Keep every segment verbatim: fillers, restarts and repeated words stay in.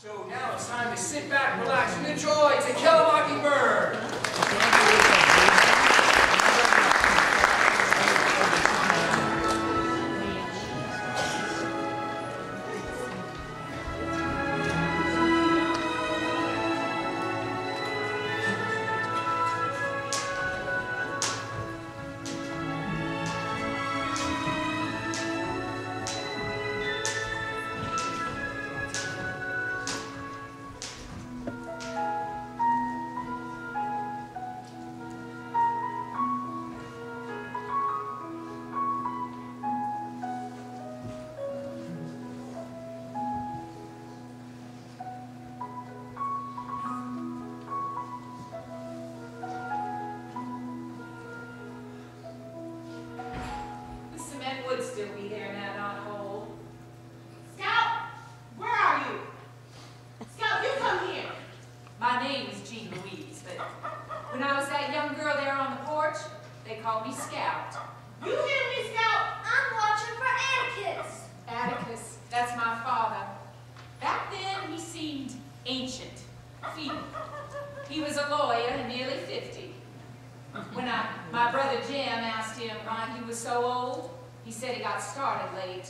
So now it's time to sit back, relax, and enjoy To Kill a Mockingbird. Would still be there in that odd hole. Scout, where are you? Scout, you come here. My name is Jean Louise, but when I was that young girl there on the porch, they called me Scout. You hear me, Scout? I'm watching for Atticus. Atticus, that's my father. Back then, he seemed ancient, feeble. He was a lawyer and nearly fifty. When I, my brother Jim asked him why he was so old, he said he got started late.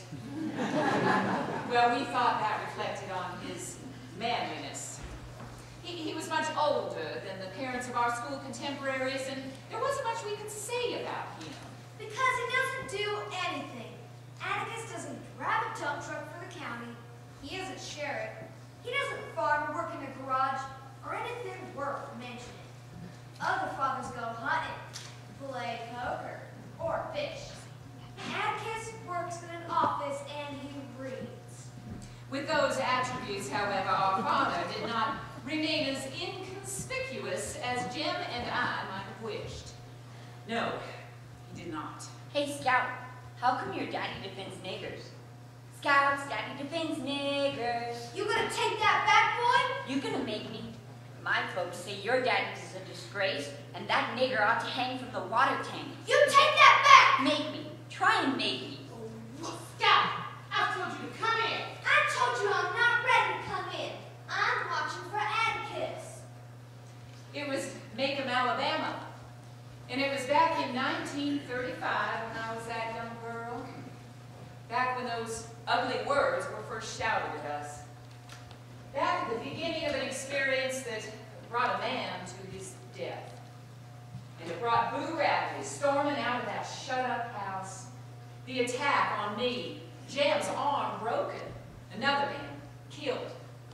Well, we thought that reflected on his manliness. He, he was much older than the parents of our school contemporaries, and there wasn't much we could say about him. Because he doesn't do anything. Atticus doesn't drive a dump truck for the county. He isn't sheriff. He doesn't farm or work in a garage or anything worth mentioning. Other fathers go hunting, play poker, or fish. Atticus works in an office and he reads. With those attributes, however, our father did not remain as inconspicuous as Jim and I might have wished. No, he did not. Hey, Scout, how come your daddy defends niggers? Scout's daddy defends niggers. You gonna take that back, boy? You gonna make me? My folks say your daddy is a disgrace, and that nigger ought to hang from the water tank. You take that back! Make me. Try and make me. Scout, I told you to come in. I told you I'm not ready to come in. I'm watching for Atticus. It was Macomb, Alabama. And it was back in nineteen thirty-five when I was that young girl. Back when those ugly words were first shouted at us. Back at the beginning of an experience that brought a man to his death. And it brought Boo Radley storming out of that shut-up house. The attack on me, Jim's arm broken, another man killed.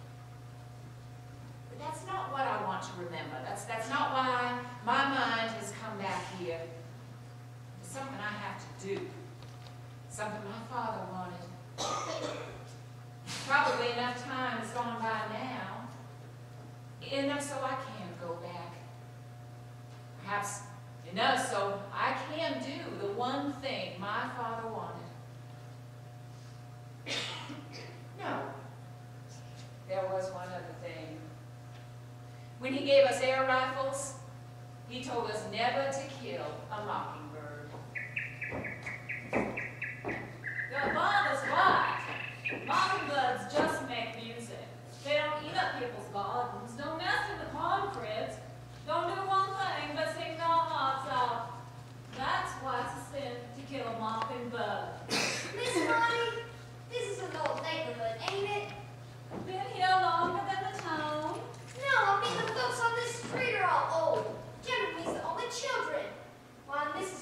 But that's not what I want to remember. That's, that's not why my mind has come back here. It's something I have to do. Something my father wanted. Probably enough time has gone by now. Enough so I can go back. Perhaps enough so I can do the one thing my father wanted. No. There was one other thing. When he gave us air rifles, he told us never to kill a mockingbird. Your father's right. Mockingbirds just make music. They don't eat up people's gardens, don't mess in the corn cribs, don't do one thing but sing their hearts out. That's why it's a sin to kill a mockingbird. Miss Bonnie, this is an old neighborhood, ain't it? Been here longer than the town. No, I mean the folks on this street are all old. Jim and me's the only children. Why, Missus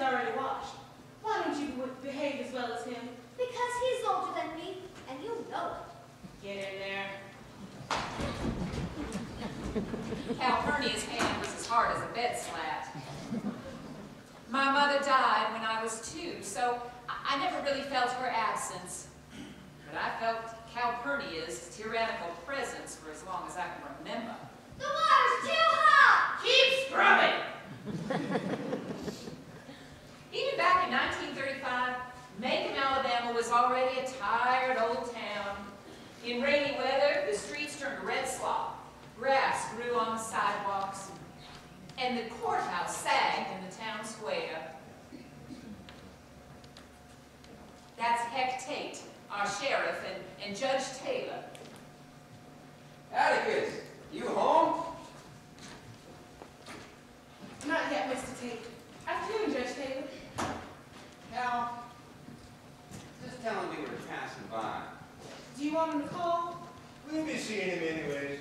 already washed. Why don't you behave as well as him? Because he's older than me, and you know it. Get in there. Calpurnia's hand was as hard as a bed slat. My mother died when I was two, so I never really felt her absence. But I felt Calpurnia's tyrannical presence for as long as I can remember. The water's too hot! Keep scrubbing! Even back in nineteen thirty-five, Macon, Alabama was already a tired old town. In rainy weather, the streets turned to red slop. Grass grew on the sidewalks, and the courthouse sagged in the town square. That's Heck Tate, our sheriff, and, and Judge Taylor. Atticus, you home? Not yet, Mister Tate. Afternoon, Judge Taylor. Cal, just tell him we were passing by. Do you want him to call? We'll be seeing him anyways.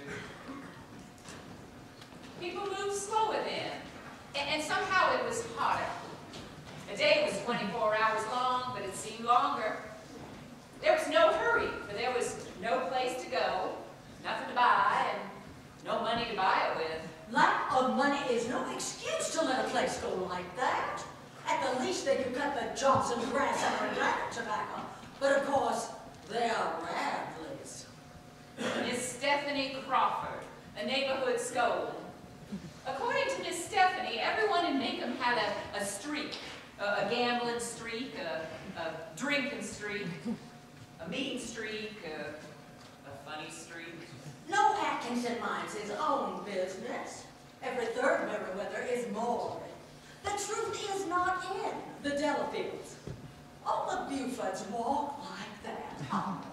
People moved slower then, and, and somehow it was hotter. A day was twenty-four hours long, but it seemed longer. There was no hurry, for there was no place to go, nothing to buy, and no money to buy it with. Lack of money is no excuse to let a place go like that. At the least, they could cut the Johnson grass and Atlantic tobacco. But of course, they are Radleys. Miss Stephanie Crawford, a neighborhood scold. According to Miss Stephanie, everyone in Macon had a, a streak, a, a gambling streak, a, a drinking streak, a mean streak, a, a funny streak. No Atkinson minds his own business. Every third Meriwether is morbid. The truth is not in the Delafields. All the Bufords walk like that. Oh.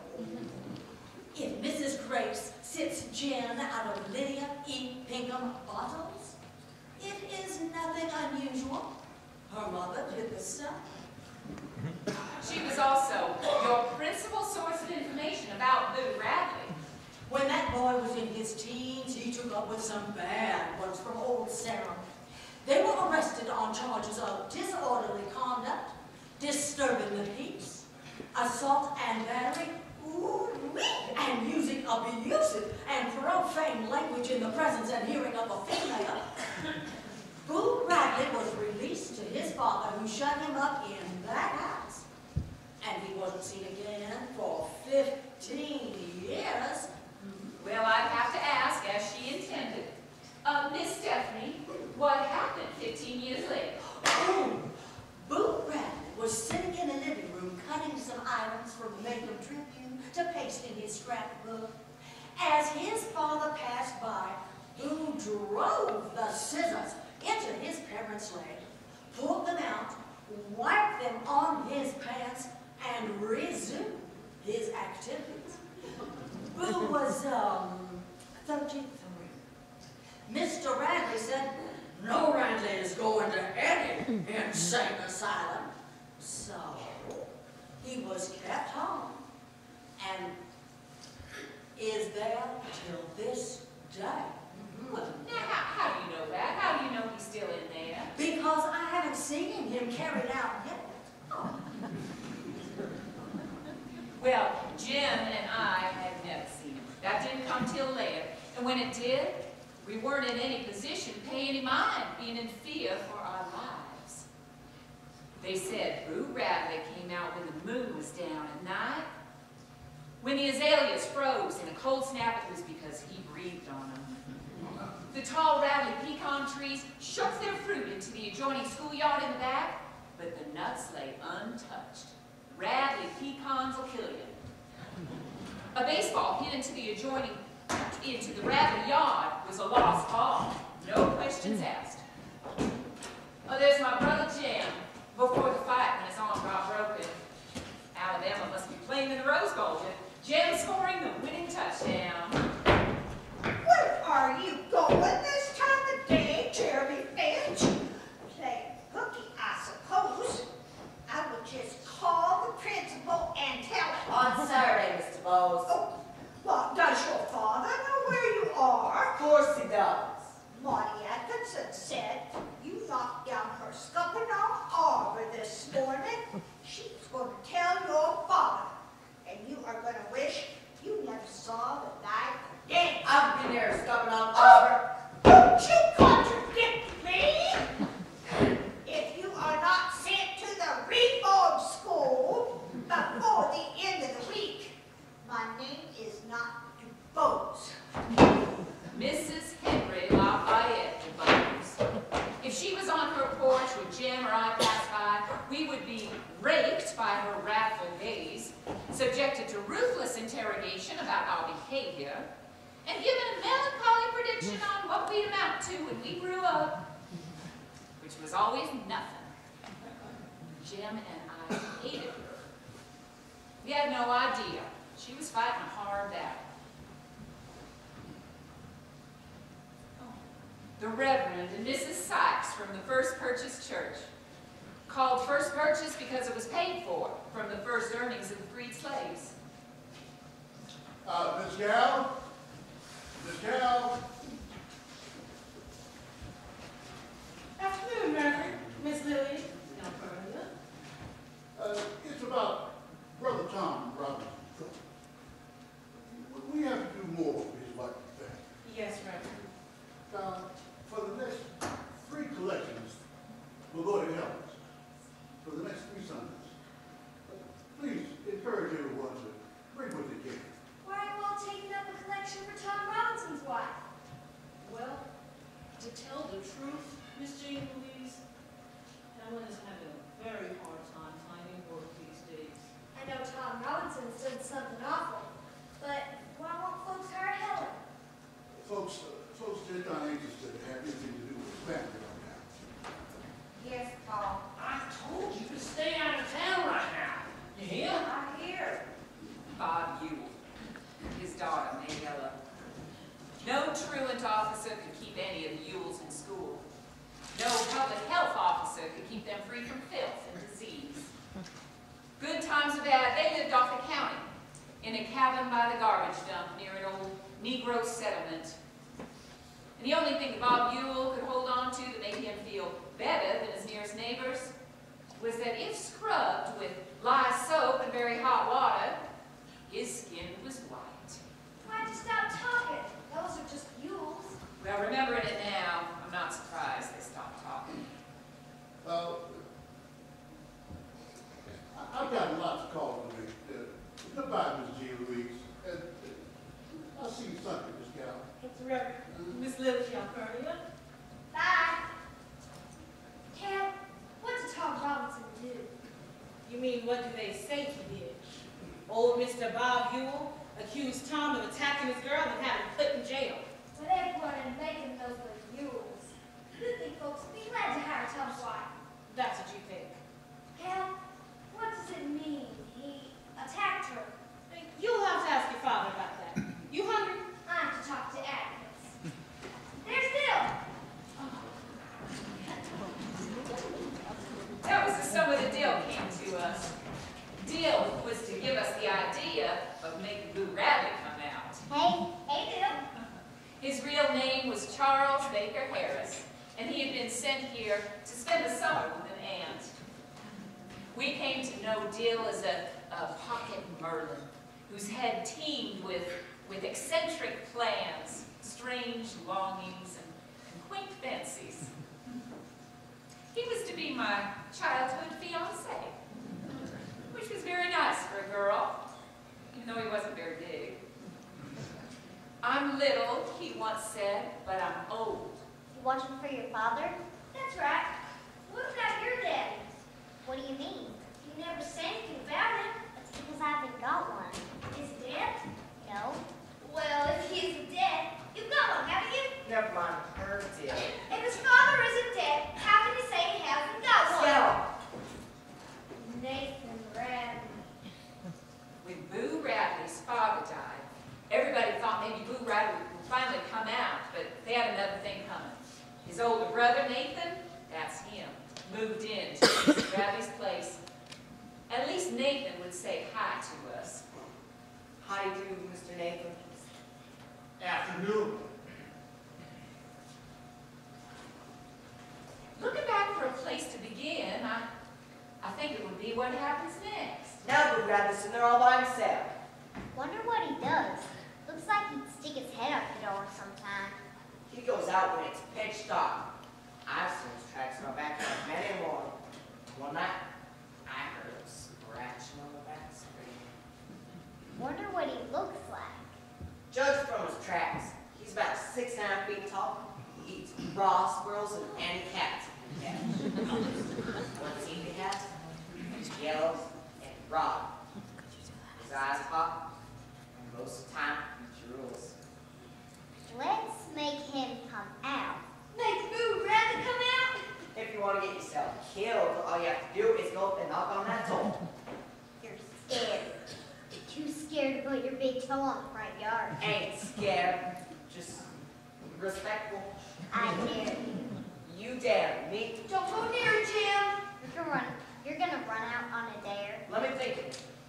If Missus Grace sips gin out of Lydia E. Pinkham bottles, it is nothing unusual. Her mother did the same. She was also your principal source of information about Boo Radley. When that boy was in his teens, he took up with some bad ones from Old Salem. They were arrested on charges of disorderly conduct, disturbing the peace, assault and battery, ooh-wee, and using abusive and profane language in the presence and hearing of a female. Boo Radley was released to his father, who shut him up in that house. And he wasn't seen again for fifteen years. Well, I'd have to ask, as she intended. Uh, Miss Stephanie, what happened fifteen years later? Oh, Boo Radley was sitting in a living room cutting some items from the Macon Tribune to paste in his scrapbook. As his father passed by, Boo drove the scissors into his parents' leg, pulled them out, wiped them on his pants, and resumed his activities. Boo was, um, thirty-three. Mister Radley said, no Radley is going to any insane asylum. So, he was kept home and is there till this day. Now, how, how do you know that? How do you know he's still in there? Because I haven't seen him carried out yet. Oh. Well, Jim and I had never seen him. That didn't come till later. And when it did, we weren't in any position to pay any mind, being in fear for our lives. They said Boo Radley came out when the moon was down at night. When the azaleas froze in a cold snap, it was because he breathed on them. The tall Radley pecan trees shook their fruit into the adjoining schoolyard in the back, but the nuts lay untouched. Radley pecans will kill you. A baseball hit into the adjoining, into the Radley yard was a lost ball. No questions asked. Oh, there's my brother Jim, before the fight when his arm got broken. Alabama must be playing in the Rose Bowl with Jim scoring the winning touchdown. Where are you going this time of day, Jeremy Finch? Playing hooky, I suppose. I would just call the principal and tell him. On Saturday, Mister Bowes. Oh, well, does your father know where you are? Of course he does. Monty Atkinson said you knocked down her scuppers should Jim or I pass by, we would be raked by her wrathful gaze, subjected to ruthless interrogation about our behavior, and given a melancholy prediction on what we'd amount to when we grew up, which was always nothing. Jim and I hated her. We had no idea. She was fighting a hard battle. The Reverend and Missus Sykes from the First Purchase Church, called First Purchase because it was paid for from the first earnings of the freed slaves. Uh, Miss Gal? Miss Gal? Afternoon, Reverend. Miss Lily. Uh, it's about Brother Tom Robinson. We have to do more with his life thing. Yes, Reverend. Now, for the next three collections, we'll go to Helen's. For the next three Sundays. Please encourage everyone to bring what they can. Why are you all taking up a collection for Tom Robinson's wife? Well, to tell the truth, Miss Jane Louise, Helen is having a very hard time finding work these days. I know Tom Robinson's done something awful, but why won't folks hire Helen? Folks, uh, folks just not anxious to have anything to do with family right now. Yes, Paul. I told you to stay out of town right now. You hear? I hear. Bob Ewell, his daughter, Mayella. No truant officer could keep any of the Ewells in school. No public health officer could keep them free from filth and disease. Good times or bad, they lived off the county, in a cabin by the garbage dump near an old Negro settlement. And the only thing that Bob Ewell could hold on to that made him feel better than his nearest neighbors was that if scrubbed with lye soap and very hot water, his skin was white. Why'd you stop talking? Those are just Ewells. Well, remembering it now, I'm not surprised they stopped talking. Uh, I- I've gotten lots of calls to make. Uh, goodbye, Miss Jean Louise. And uh, I'll see you Sunday, Miss Gal. It's Reverend. Miss Lily Calpurnia. Bye. Cal, what did Tom Robinson do? You mean, what do they say he did? Old Mister Bob Ewell accused Tom of attacking his girl and had him put in jail. But everyone in Macon knows the Ewells. You think folks would be glad to hire Tom's wife? That's what you think. Cal, what does it mean he attacked her? You'll have to ask your father about that. You hungry? I have to talk to Atticus. There's Bill. That was the sum of the deal came to us. Deal was to give us the idea of making Boo Rabbit come out. Hey, hey, Bill. His real name was Charles Baker Harris, and he had been sent here to spend the summer with an aunt. We came to know Dill as a, a pocket Merlin, whose head teemed with, with eccentric plans, strange longings, and, and quaint fancies. He was to be my childhood fiancé, which was very nice for a girl, even though he wasn't very big. I'm little, he once said, but I'm old. You watching for your father? That's right. What about your daddy? What do you mean? You never say anything about him. That's because I haven't got one. Is he dead? No. Well, if he isn't dead, you've got one, haven't you? Never mind, her deal. If his father isn't dead, how can you say he hasn't got one? Scout! Nathan Radley. When Boo Radley's father died, everybody thought maybe Boo Radley would finally come out, but they had another thing coming. His older brother, Nathan, that's him, moved in to Mister Radley's place. At least Nathan would say hi to us. How do you do, Mister Nathan? Afternoon. Looking back for a place to begin, I, I think it would be what happens next. Now Boo Rabbit's in there all by himself. Wonder what he does. Looks like he'd stick his head out the door sometime. He goes out when it's pitch dark. I've seen his tracks in my backyard many a morning. One night, I heard him scratching on the back street. Wonder what he looks like. Judge from his tracks, he's about six and a half feet tall. He eats raw squirrels and any cats he can catch. killed, all you have to do is go up and knock on that door. You're scared. You're too scared to put your big toe on the front yard. Ain't scared, just respectful. I dare you. You dare me? Don't go near it, Jim. You're gonna run. You're gonna run out on a dare. Let me think.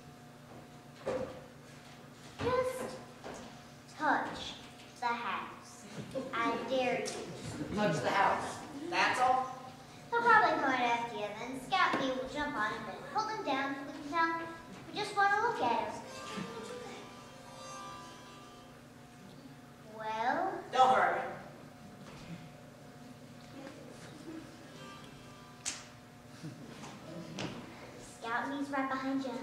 Just touch the house. I dare you. Touch the house. That's all? He'll probably come right after you, then Scout and me will jump on him and hold him down so we can tell him we just want to look at him. Well, Don't hurt me. Scout and me's right behind you.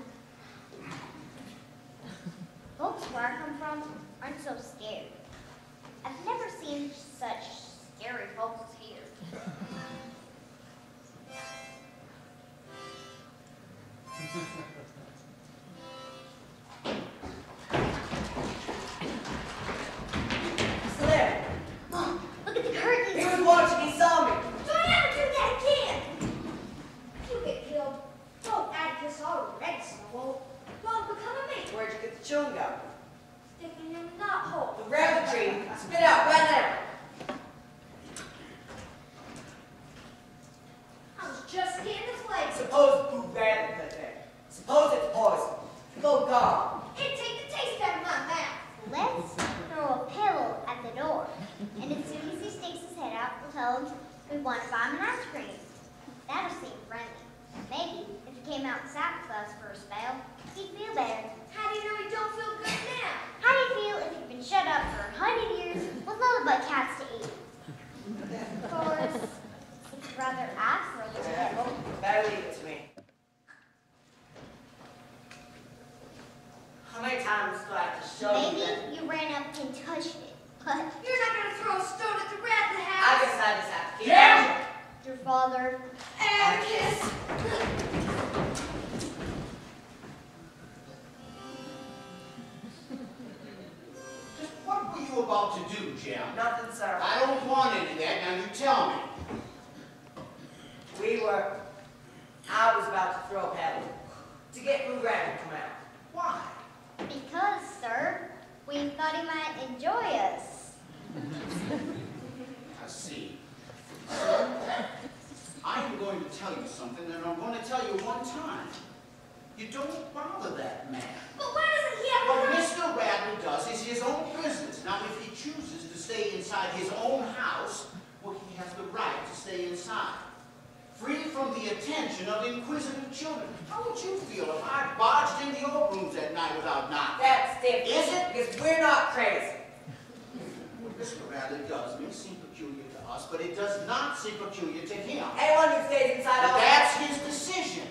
Folks where I come from aren't so scared. I've never seen such scary folks as here. So there. Mom, look at the curtains. He was watching, he saw me. Don't ever do that again. If you get killed, don't Atticus already snowballed. Won't become a mate. Where'd you get the chewing gum? Sticking in the knot hole. The rabbit tree. Spit out right now. I was just getting the flakes. Suppose Boo Rabbit put there. Suppose it's poison. Go gone. It'd take the taste out of my mouth. Let's throw a pillow at the door, and as soon as he sticks his head out, we'll tell him we want to buy him an ice cream. That'll seem friendly. Maybe if he came out and sat with us for a spell, he'd feel better. How do you know he don't feel good now? How do you feel if you've been shut up for a hundred years with nothing but cats to eat? Of course, if you'd rather ask for a little pebble. Better leave it to me. How many times do I have to show you that? Maybe you ran up and touched it, but You're not going to throw a stone at the rat in the I house. guess I just have to keep Yeah. your father. Atticus. Just what were you about to do, Jim? Nothing, sir. I don't want any of that. Now you tell me. We were, I was about to throw a pebble to get Boo Rabbit to come out. Why? Because, sir, we thought he might enjoy us. I see. So, I am going to tell you something, and I'm going to tell you one time. You don't bother that man. But why doesn't he have What a Mister Radley does is his own business. Now, if he chooses to stay inside his own house, well, he has the right to stay inside. Free from the attention of inquisitive children. How would you feel if I barged into your rooms at night without knocking? That's different. Is it? Because we're not crazy. What Mister Radley does may seem peculiar to us, but it does not seem peculiar to him. Anyone who stays inside But all that's his decision.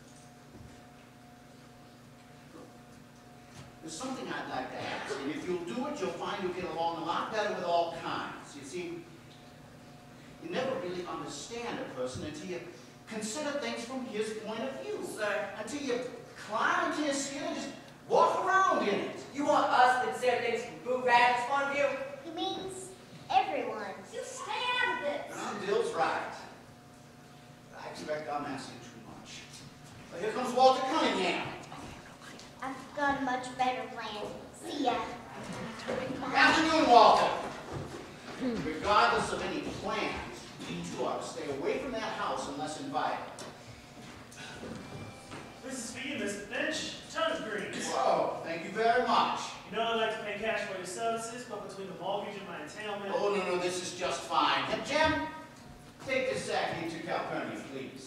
There's something I'd like to ask, and if you'll do it, you'll find you'll get along a lot better with all kinds. You see, you never really understand a person until you consider things from his point of view. Sir. Until you climb into his skin and just walk around in it. You want us to consider things from Boo Rabbit's point of view? He means everyone's. You stay out of this. Now, Bill's right. I expect I'm asking too much. But here comes Walter Cunningham. I've got a much better plan. See ya. Afternoon, Walter. Regardless of any plans, you two are to stay away from that house unless invited. This is for you, Mister Finch. Ton of greens. Whoa, thank you very much. You know I'd like to pay cash for your services, but between the mortgage and my entailment... Oh, no, no, this is just fine. And Jim, take this sack into Calpurnia, please.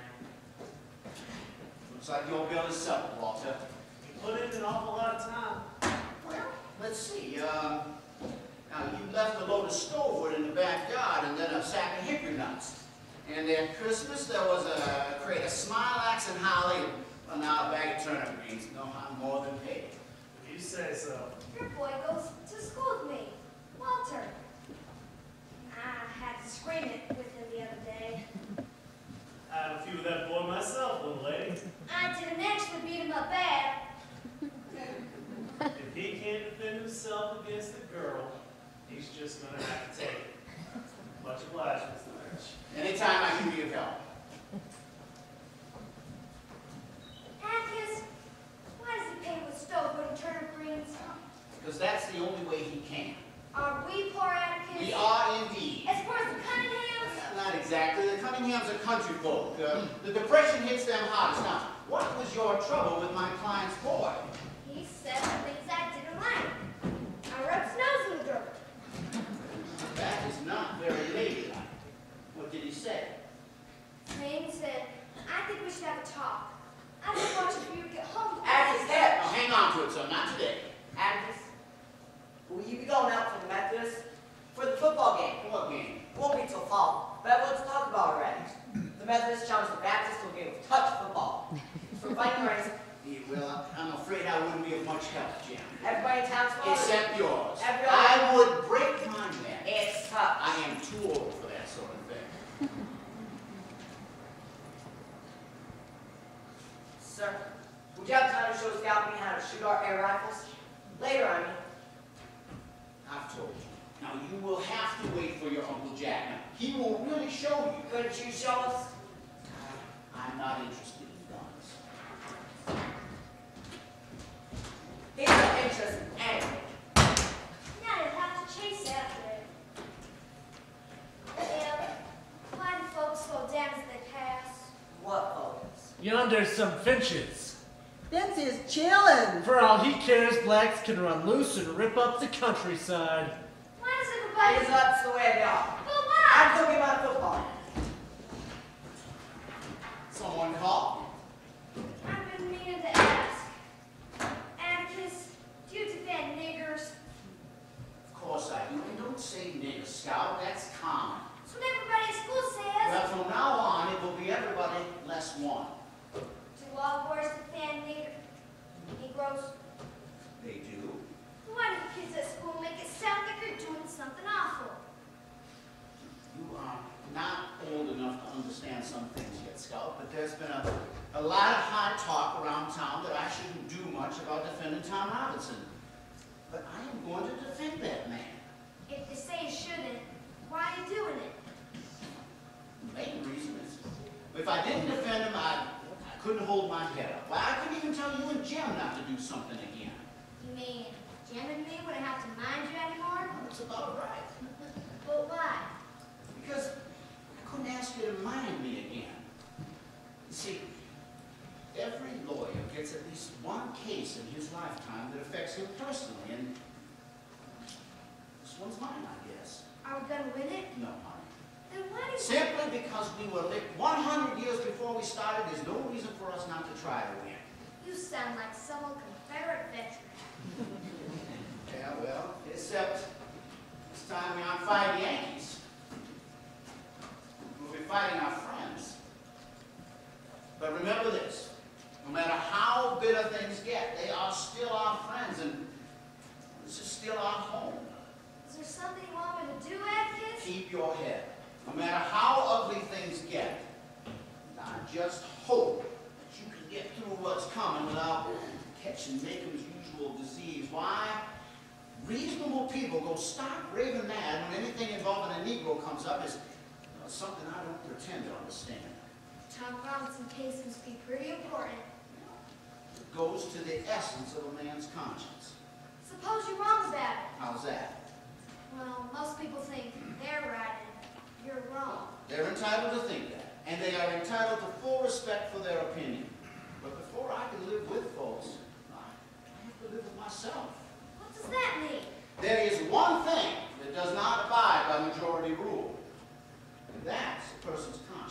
Looks like your bill is settled, Walter. You put in an awful lot of time. Well, let's see. Um, now, you left a load of stovewood in the backyard and then a sack of hickory nuts. And at Christmas, there was a crate of smilax and holly, and now a bag of turnip greens. No, I'm more than paid. If you say so. Your boy goes to school with me, Walter. I had to scream it with him the other day. I have a few of that boy myself, little lady. I didn't actually beat him up bad. If he can't defend himself against a girl, he's just gonna have to take it. Much obliged, Mister Finch. Anytime I can be of help. the depression hits them hardest. Now, what was your trouble with my client's boy? He said the things I didn't like. I rubbed his nose in the dirt. That is not very ladylike. What did he say? Amy said, I think we should have a talk. I've been watching for you to get home. Atticus Finch. Now, hang on to it, son. Not today. Atticus, will you be going out for the Methodist? For the football game. What game? Won't be till fall, but let's talk about it already. The Methodist challenged the Baptist to a game of touch football. For fighting rights, Yeah, well, I'm afraid I wouldn't be of much help, Jim. everybody in town's for it. Except yours. Every I would break my neck. It's tough. I am too old for that sort of thing. Sir, would you have time to show Scout me how to shoot our air rifles? Later, I mean. I've told you. Now, you will have to wait for your Uncle Jack. Now, he will really show you. Couldn't you show us? I'm not interested in guns. He's not interested in anything. Now you'll have to chase after it. Yeah. Why do folks slow down as they pass? What folks? Yonder some finches. Vince is chillin'. For all he cares, blacks can run loose and rip up the countryside. Why does everybody... Because that's the way they are. But why? I'm talking about football. Someone call? I've been meaning to ask. Atticus, do you defend niggers? Of course I do. And don't say nigger, Scout. That's common. That's what everybody at school says. Well, from now on, it will be everybody less one. Do all boys defend nigger... Negroes? They do. Why do the kids at school make it sound like you're doing something awful? You are not old enough to understand some things yet, Scout, but there's been a, a lot of hard talk around town that I shouldn't do much about defending Tom Robinson. But I am going to defend that man. If they say you shouldn't, why are you doing it? The main reason is, if I didn't defend him, I, I couldn't hold my head up. Well, I couldn't even tell you and Jim not to do something again. You mean Jim and me wouldn't have to mind you anymore? That's about right. But why? Because I couldn't ask you to mind me again. You see, every lawyer gets at least one case in his lifetime that affects him personally, and this one's mine, I guess. Are we gonna win it? No, honey. Then why do you... Simply because we were licked one hundred years before we started, there's no reason for us not to try to win. You sound like some old Confederate veteran. Yeah, well, except this time we aren't fighting Yankees. We'll be fighting our friends. But remember this, no matter how bitter things get, they are still our friends, and this is still our home. Is there something you want me to do, Atticus? Keep your head. No matter how ugly things get, I just hope that you can get through what's coming without catching Macon's usual disease. Why? Reasonable people go stark raving mad when anything involving a Negro comes up is you know, something I don't pretend to understand. Tom Robinson case must be pretty important. It goes to the essence of a man's conscience. Suppose you're wrong about it. How's that? Well, most people think they're right and you're wrong. They're entitled to think that, and they are entitled to full respect for their opinion. But before I can live with folks, I have to live with myself. What does that mean? There is one thing that does not abide by majority rule, and that's a person's conscience.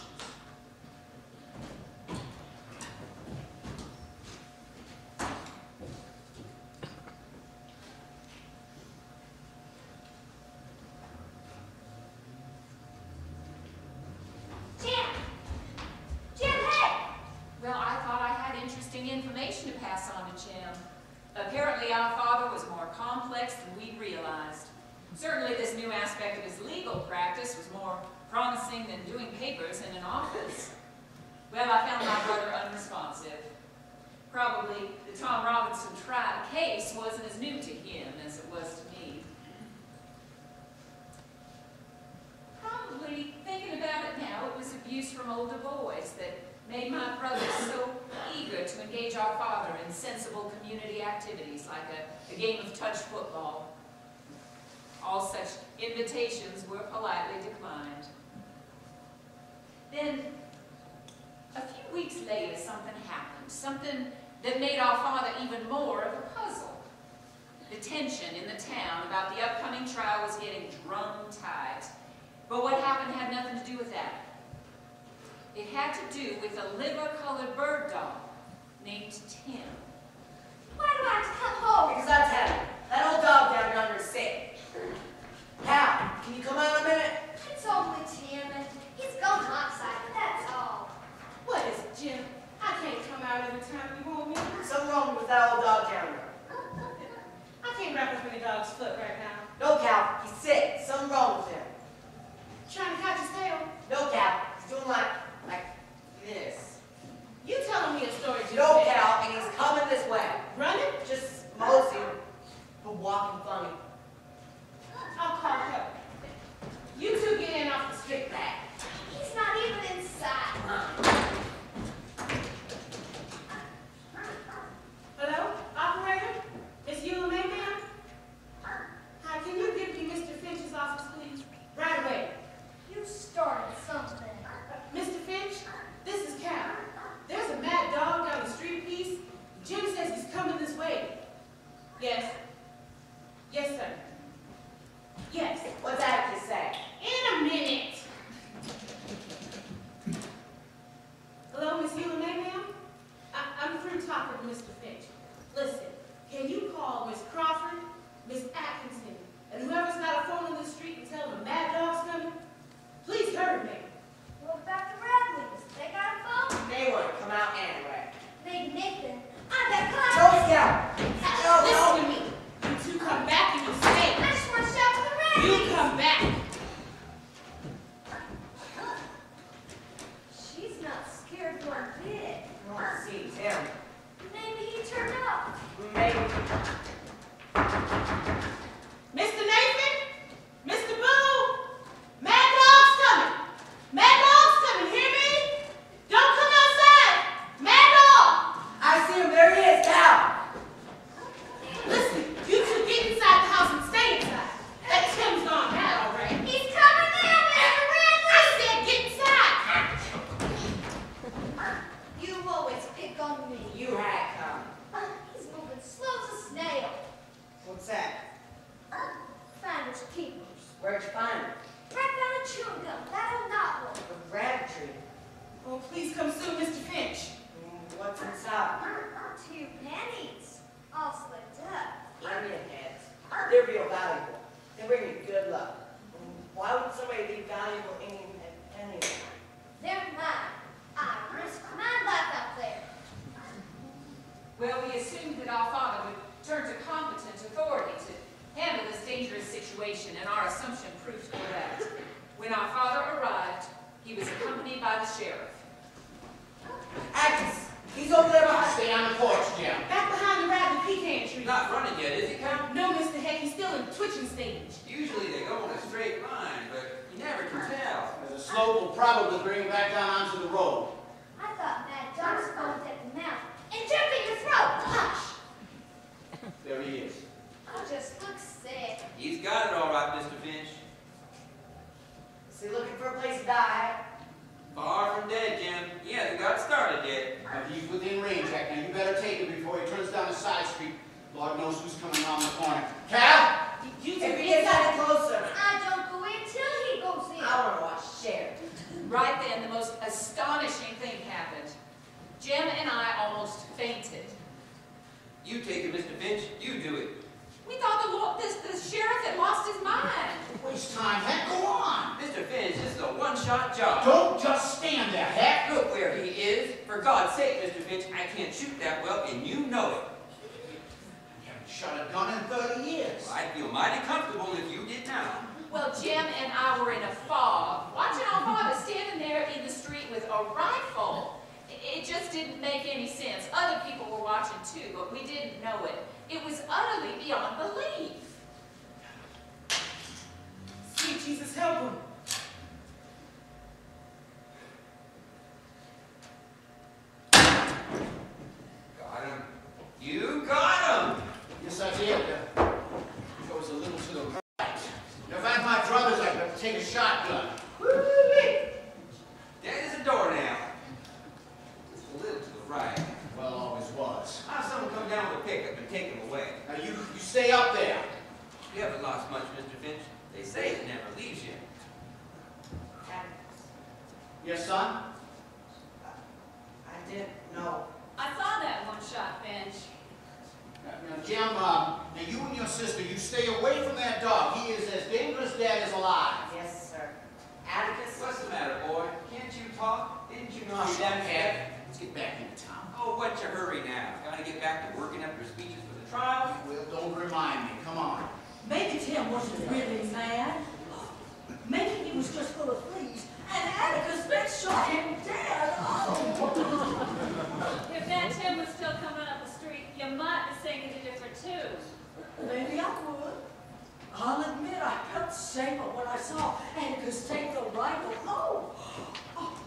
Jim! Jim, hey! Well, I thought I had interesting information to pass on to Jim. Apparently our father was more complex than we realized. Certainly this new aspect of his legal practice was more promising than doing papers in an office. Well, I found my brother unresponsive. Probably the Tom Robinson trial case wasn't as new to him as it was to me. Probably, thinking about it now, it was abuse from older boys that made my brother so eager to engage our father in sensible community activities like a, a game of touch football. All such invitations were politely declined. Then, a weeks later, something happened. Something that made our father even more of a puzzle. The tension in the town about the upcoming trial was getting drum tight. But what happened had nothing to do with that. It had to do with a liver-colored bird dog named Tim. Why do I have to come home? Because I tell you, that old dog down yonder is sick. Hal, can you come out a minute? It's only Tim, and he's gone outside, but that's all. What is it, Jim? I can't come out every time you want me. Something wrong with that old dog down there. I can't wrap up in a dog's foot right now. No, Cal, he's sick. Something wrong with him. Trying to catch his tail? No, Cal, he's doing like, like this. You telling me a story, Jim? No, Cal, and he's coming this way. Running? Just moseying, but walking funny. I'll call help. You two get in off the street back. He's not even inside. Hello? Operator? It's you and me, ma'am? Hi, can you give me Mister Finch's office, please? Right away. You started something. Mister Finch, this is Cal. There's a mad dog down the street piece. Jim says he's coming this way. Yes. Yes, sir. Yes. What's Atticus say? In a minute. Hello, Miss Hewlett, ma'am? I- I'm through talking to Mister Finch. Listen, can you call Miss Crawford, Miss Atkinson, and whoever's got a phone on the street and tell them a mad dog's coming? Please hurry, ma'am. What about the Radleys? They got a phone? They wouldn't come out anyway. Big Nathan, I got class. No, Cal. No, Listen no. to me. You two come back and you stay. I just want to shout for the Radleys. You come back. She's not scared one bit. Oh, see, Tim. Maybe he turned up. Maybe. Mister Nathan? Mister Boo? Mad dog's coming. Mad dog's coming. Hear me? Don't come outside. Mad dog. I see him. There he is, Cal. Listen, you two get inside the house and stay inside. That Tim's gone mad already. He's coming now, Mister Radley. I said get inside. You always pick on me. You had come. He's moving slow as a snail. What's that? Finders keepers. Where'd you find him? Right down a chewing gum. That'll not work. The rabbit tree. Oh, please come soon, Mister Finch. Mm, What's inside? Two pennies. All slipped up. Onion heads. They're real valuable. They bring you good luck. Mm, Why would somebody leave valuable onion heads anyway? They're mine. I risked my life out there. Well, we assumed that our father would turn to competent authority to handle this dangerous situation, and our assumption proved correct. When our father arrived, he was accompanied by the sheriff. Atticus, he's over there behind. Stay on the porch, Jim. Back behind the rabbit pecan tree. Not running yet, is he, Cal? No, Mister Heck, he's still in twitching stage. Usually they go in a straight line, but you never can tell. The slope will probably bring him back down onto the road. I thought Mad Dog was going at the mouth and jumped in your throat. Hush! There he is. You just look sick. He's got it all right, Mister Finch. Is he looking for a place to die? Far from dead, Jim. He hasn't got started yet. If he's within range, Heck, now you better take him before he turns down the side street. Lord knows who's coming around the corner. Cal! You two If he get gets inside. any closer, I don't go in till he goes in. I want to watch Sheriff. Right then, the most astonishing thing happened. Jim and I almost fainted. You take it, Mister Finch. You do it. We thought the, lo- this, the sheriff had lost his mind. Waste time, Heck, go on! Mister Finch, this is a one-shot job. Don't just stand there, Heck! Look where he is. For God's sake, Mister Finch, I can't shoot that well, and you know it. You haven't shot a gun in thirty years. Well, I'd feel mighty comfortable if you did now. Well, Jim and I were in a fog, watching our father standing there in the street with a rifle. It just didn't make any sense. Other people were watching too, but we didn't know it. It was utterly beyond belief. Sweet Jesus, help him. Got him. You got him. Yes, I did. Uh, goes a little to the right. If I had my druthers, I'd take a shotgun. Dead as a doornail. right. Well, always was. How someone come down with a pickup and take him away? Now you, you stay up there. You haven't lost much, Mister Finch. They say it never leaves you. Yes, son? I didn't know. I saw that one shot, Finch. Now, Jim, uh, now you and your sister, you stay away from that dog. He is as dangerous dead as alive. Yes, sir. Atticus? What's the matter, boy? Can't you talk? Didn't you know Shut your up, dad's Ed. dead? Let's get back into town. Oh, what's your hurry now? Gotta get back to working up your speeches for the trial? Well, don't remind me. Come on. Maybe Tim wasn't really mad. Maybe he was just full of fleas. And Atticus Finch shot him dead. Oh! If that Tim was still coming up the street, you might be singing a different tune. Maybe I would. I'll admit I felt safer when I saw Atticus take the rifle. Oh! Oh.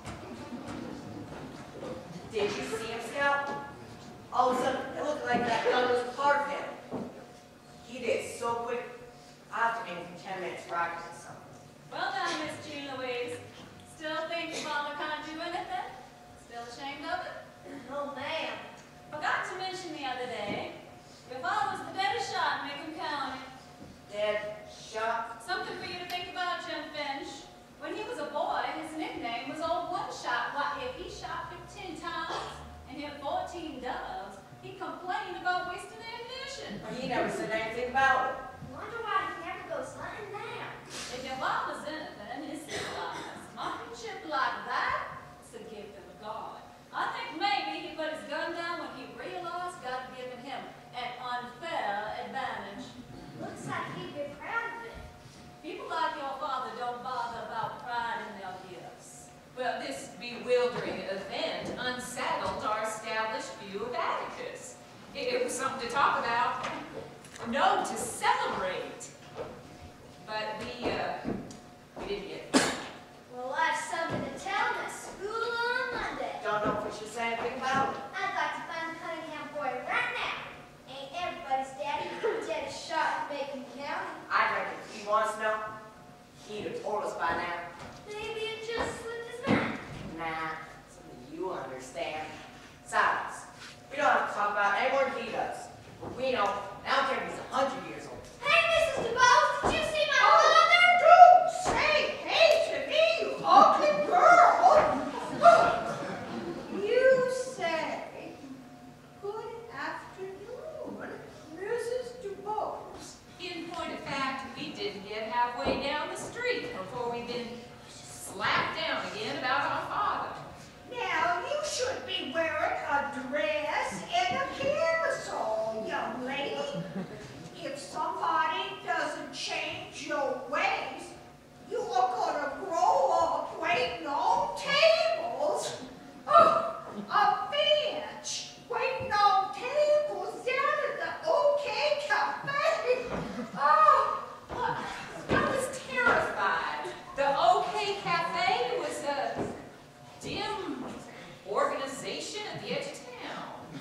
Did you see him, Scout? All of a sudden, it looked like that gun was part of him. He did so quick, I have to make him ten minutes practice or something. Well done, Miss Jean Louise. Still think Father can't do anything? Still ashamed of it? No, ma'am. Forgot to mention the other day, your father was the deadest shot in Macomb County. Dead shot? Something for you to think about, Jim Finch. When he was a boy, his nickname was Old One Shot. Why, if he shot fifteen times and hit fourteen doves, he complained about wasting ammunition. He never said anything about it. Wonder why he never goes hunting now. If your father's anything, it's civilized. Marksmanship like that, it's a gift of God. I think maybe he put his gun down when he realized God had given him an unfair advantage. Looks like he'd be proud of it. People like your father don't bother about pride in their gifts. Well, this bewildering event unsettled our established view of Atticus. It, it was something to talk about, no, to celebrate. But we, uh, we didn't get it. Well, I have something to tell him at school on Monday. Don't know if we should say anything about it. I'd like to find the Cunningham boy right now. Ain't everybody's daddy dead a shot in Macon County. I reckon if he wants to know, he'd have told us by now. Maybe it just slipped his mind. Nah, something you understand. Silence. We don't have to talk about it any more than he does. We know. I don't care if he's a hundred years old. Hey, Missus DeBose, did you see my father? Don't say hey to me, you ugly girl. You say, good afternoon, Missus DuBose. In point of fact, we didn't get halfway down the street before we'd been slapped down again about our father. Now, you should be wearing a dress and a camisole, young lady. If somebody doesn't change your ways, you are gonna grow up waiting on tables. Oh, a bench waiting on tables down at the OK Cafe. Oh, I was terrified. The OK Cafe was a dim organization at the edge of town.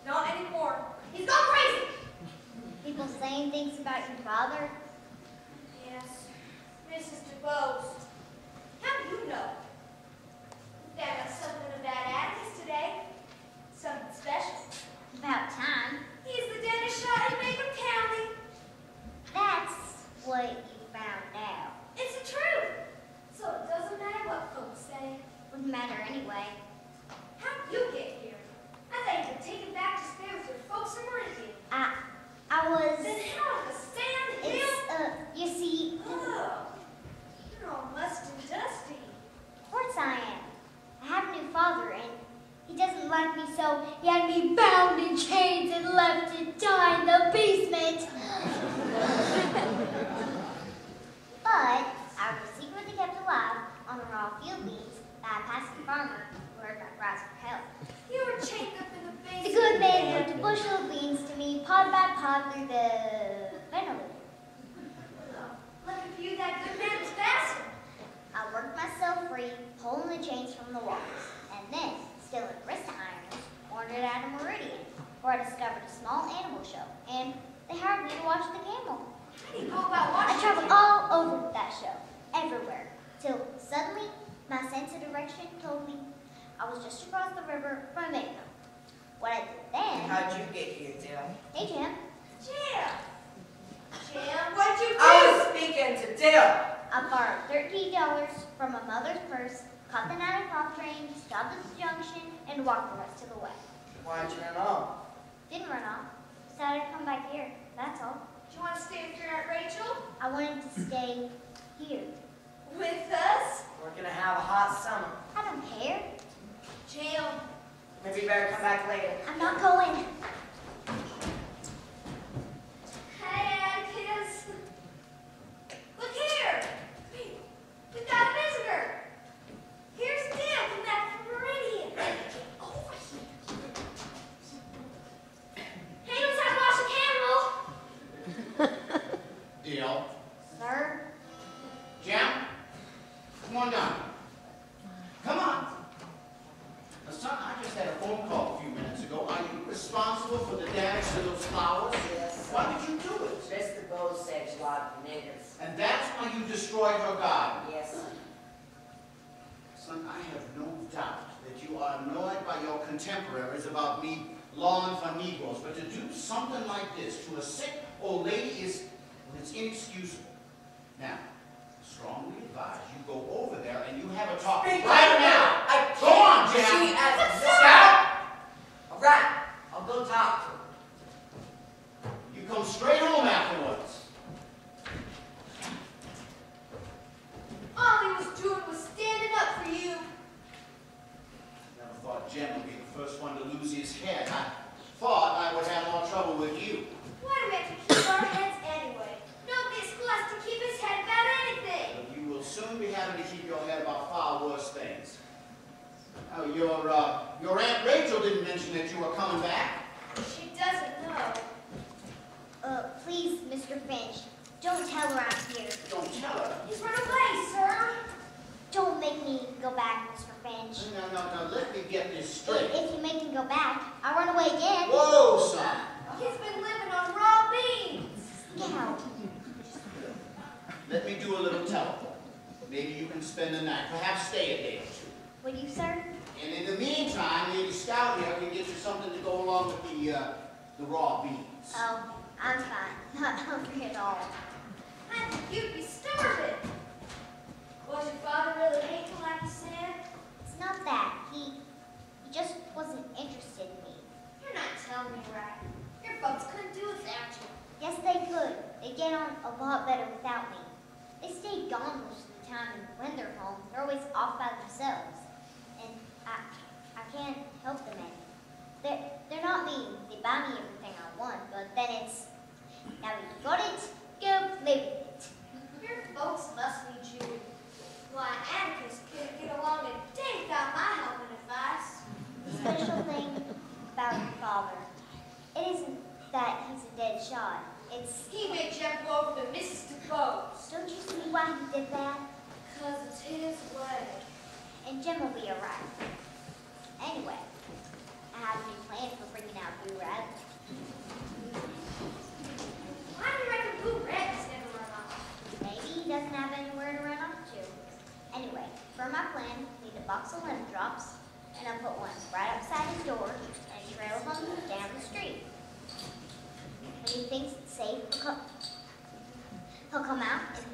Not anymore. He's gone crazy. People saying things about your father? Yes, Missus DeBose. How do you know? Found out something about Atticus today. Something special. About time. He's the dentist shot in Macon County. That's what you found out. It's the truth. So it doesn't matter what folks say. Wouldn't matter anyway. How'd you get here? I thought you'd been taken back to stay with your folks in Meridian. I, I was... Then how the sand hill? It's, uh, you see... Oh, you're all musty and dusty. Of course I am. I have a new father, and he doesn't like me, so he had me bound in chains and left to die in the basement. But I was secretly kept alive on the raw field beans that I passed the farmer who heard my cries for help. You were chained up in the basement. The good man moved a bushel of beans to me, pod by pod, through the ventilator. Lucky for you, that good man was faster. I worked myself free, pulling the chains from the walls, and then, still in wrist irons, wandered out of Meridian, where I discovered a small animal show, and they hired me to watch the camel. How do you go about I watching? traveled all over that show, everywhere, till suddenly my sense of direction told me I was just across the river from Macon. What I did then... How'd you get here, Jim? Hey, Jim. Jim. Jim, what'd you do? I was speaking to Dill. I borrowed thirteen dollars from my mother's purse, caught the nine o'clock train, stopped at the junction, and walked the rest of the way. Why'd you run off? Didn't run off. Decided to come back here, that's all. Do you want to stay with your Aunt Rachel? I wanted to stay here. With us? We're gonna have a hot summer. I don't care. Jim. Maybe you better come back later. I'm not going. Hey, Atticus. Look here. We've got a visitor. Here's Dale from back from Meridian. Get over here. Hey, knows how to wash a camel. Deal. Sir? Jim? Come on down. Come on. Now, son, I just had a phone call a few minutes ago. Are you responsible for the damage to those flowers? Yes. Why did you do it? Mister Bose said you like niggers. And that's why you destroyed her garden. Yes. Son, I have no doubt that you are annoyed by your contemporaries about me longing for Negroes, but to do something like this to a sick old lady is, well, it's inexcusable. Now, I strongly advise you go over there and you have a talk Speak right up now. I Go on, can't Jim. see as a Scout! All right, I'll go talk to her. You come straight home afterwards. All he was doing was standing up for you. Never thought Jim would be the first one to lose his head. I thought I would have more trouble with you. Why do we have to keep our heads anyway? Nobody at school has to keep his head about anything. But you will soon be having to keep your head about far worse things. Oh, your, uh, your Aunt Rachel didn't mention that you were coming back. She doesn't know. Uh, please, Mister Finch, don't tell her I'm here. Don't tell her. He's run away, sir. Don't make me go back, Mister Finch. No, no, no, let me get this If, straight. if you make me go back, I'll run away again. Whoa, son. He's been living on raw beans. Scout. Let me do a little telephone. Maybe you can spend the night, perhaps stay a day or two. Will you, sir? And in the meantime, maybe Scout here can get you something to go along with the, uh, the raw beans. Oh, I'm fine. Not hungry at all. I think you'd be starving. Was your father really hateful like you said? It's not that. He, he just wasn't interested in me. You're not telling me right. Your folks couldn't do without you. Yes, they could. They get on a lot better without me. They stay gone most of the time, and when they're home, they're always off by themselves. And I, I can't help them any. They're, they're not mean. They buy me everything I want, but then it's, now you got it, go play with it. Your folks must need you. Why, Atticus couldn't get along a day without my help and advice. The special thing about your father, it isn't that he's a dead shot. It's, He made Jeff go over to Missus DeBose. don't you see why he did that? Because it's his way. And Jim will be alright. Anyway, I have a new plan for bringing out Bruce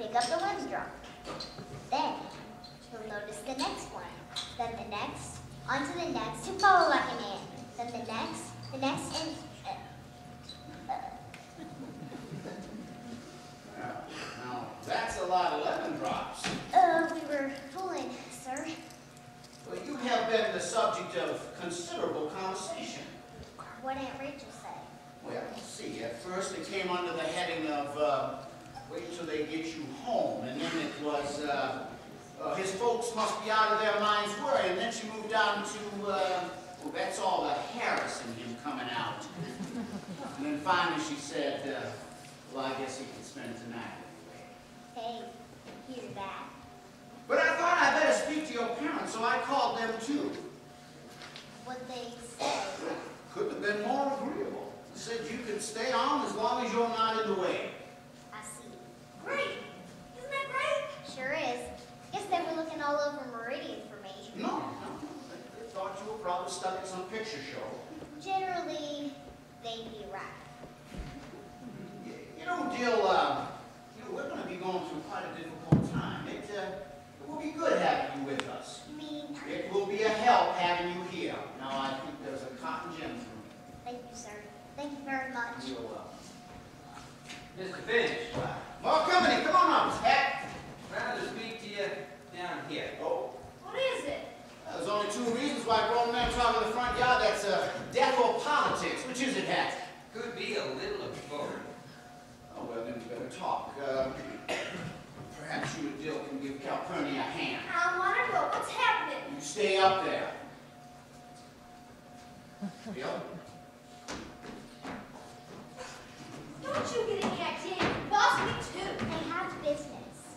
pick up the lemon drop. Then he'll notice the next one, then the next, onto the next to follow like an ant. Then the next, the next, and uh, uh. Well, now, that's a lot of lemon drops. Uh, we were fooling, sir. Well, you have been the subject of considerable conversation. What Aunt Rachel say? Well, see, at first it came under the heading of, uh, wait till they get you home, and then it was, uh, uh, his folks must be out of their minds worried, and then she moved on to, uh, well, that's all the Harris in him coming out. And then finally she said, uh, well, I guess he can spend tonight anyway. Hey, hear that? But I thought I'd better speak to your parents, so I called them too. What they say? Couldn't have been more agreeable. They said you could stay on as long as you're not in the way. I see. Great! Isn't that great? Sure is. Guess they were looking all over Meridian for me. No, no, they, they thought you were probably stuck at some picture show. Generally, they'd be right. You, you know, Dill, uh, you know, we're going to be going through quite a difficult time. It, uh, it will be good having you with us. I mean, It will be a help having you here. Now, I think there's a cotton gem for me. thank you, sir. Thank you very much. You're welcome. Mister Finch, More company, come on up, Pat. rather speak to you down here. Oh. What is it? There's only two reasons why grown men talk in the front yard. That's uh, death or politics. Which is it, Pat? Could be a little of both. Oh, well, then we better talk. Uh, perhaps you and Dill can give Calpurnia a hand. I want to know what's happening. You stay up there. Dill? Don't you get any idea? Boss me too. They have business.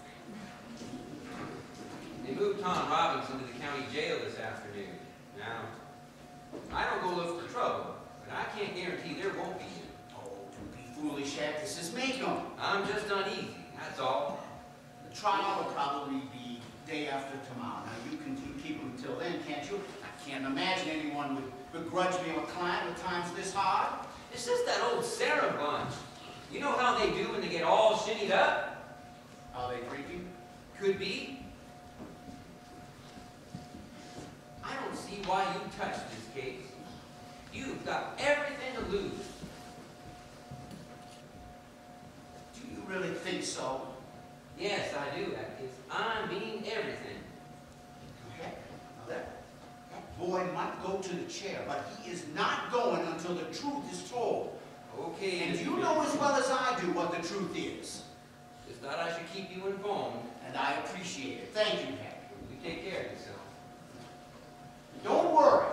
They moved Tom Robinson to the county jail this afternoon. Now, I don't go look for trouble, but I can't guarantee there won't be any. Oh, don't be foolish, Pat. This is Macomb. I'm just uneasy, that's all. The trial will probably be day after tomorrow. Now, you can keep people until then, can't you? I can't imagine anyone would begrudge me a client with times this hard. It's just that old Sarah bunch. You know how they do when they get all shinnied up? Are they drinking? Could be. I don't see why you touched this case. You've got everything to lose. Do you really think so? Yes, I do, Atticus. I mean everything. Okay. Now that, that boy might go to the chair, but he is not going until the truth is told. Okay. And Mister you Finch. know as well as I do what the truth is. Just thought I should keep you informed. And I appreciate it. Thank you, Harry. You take care of yourself. Don't worry.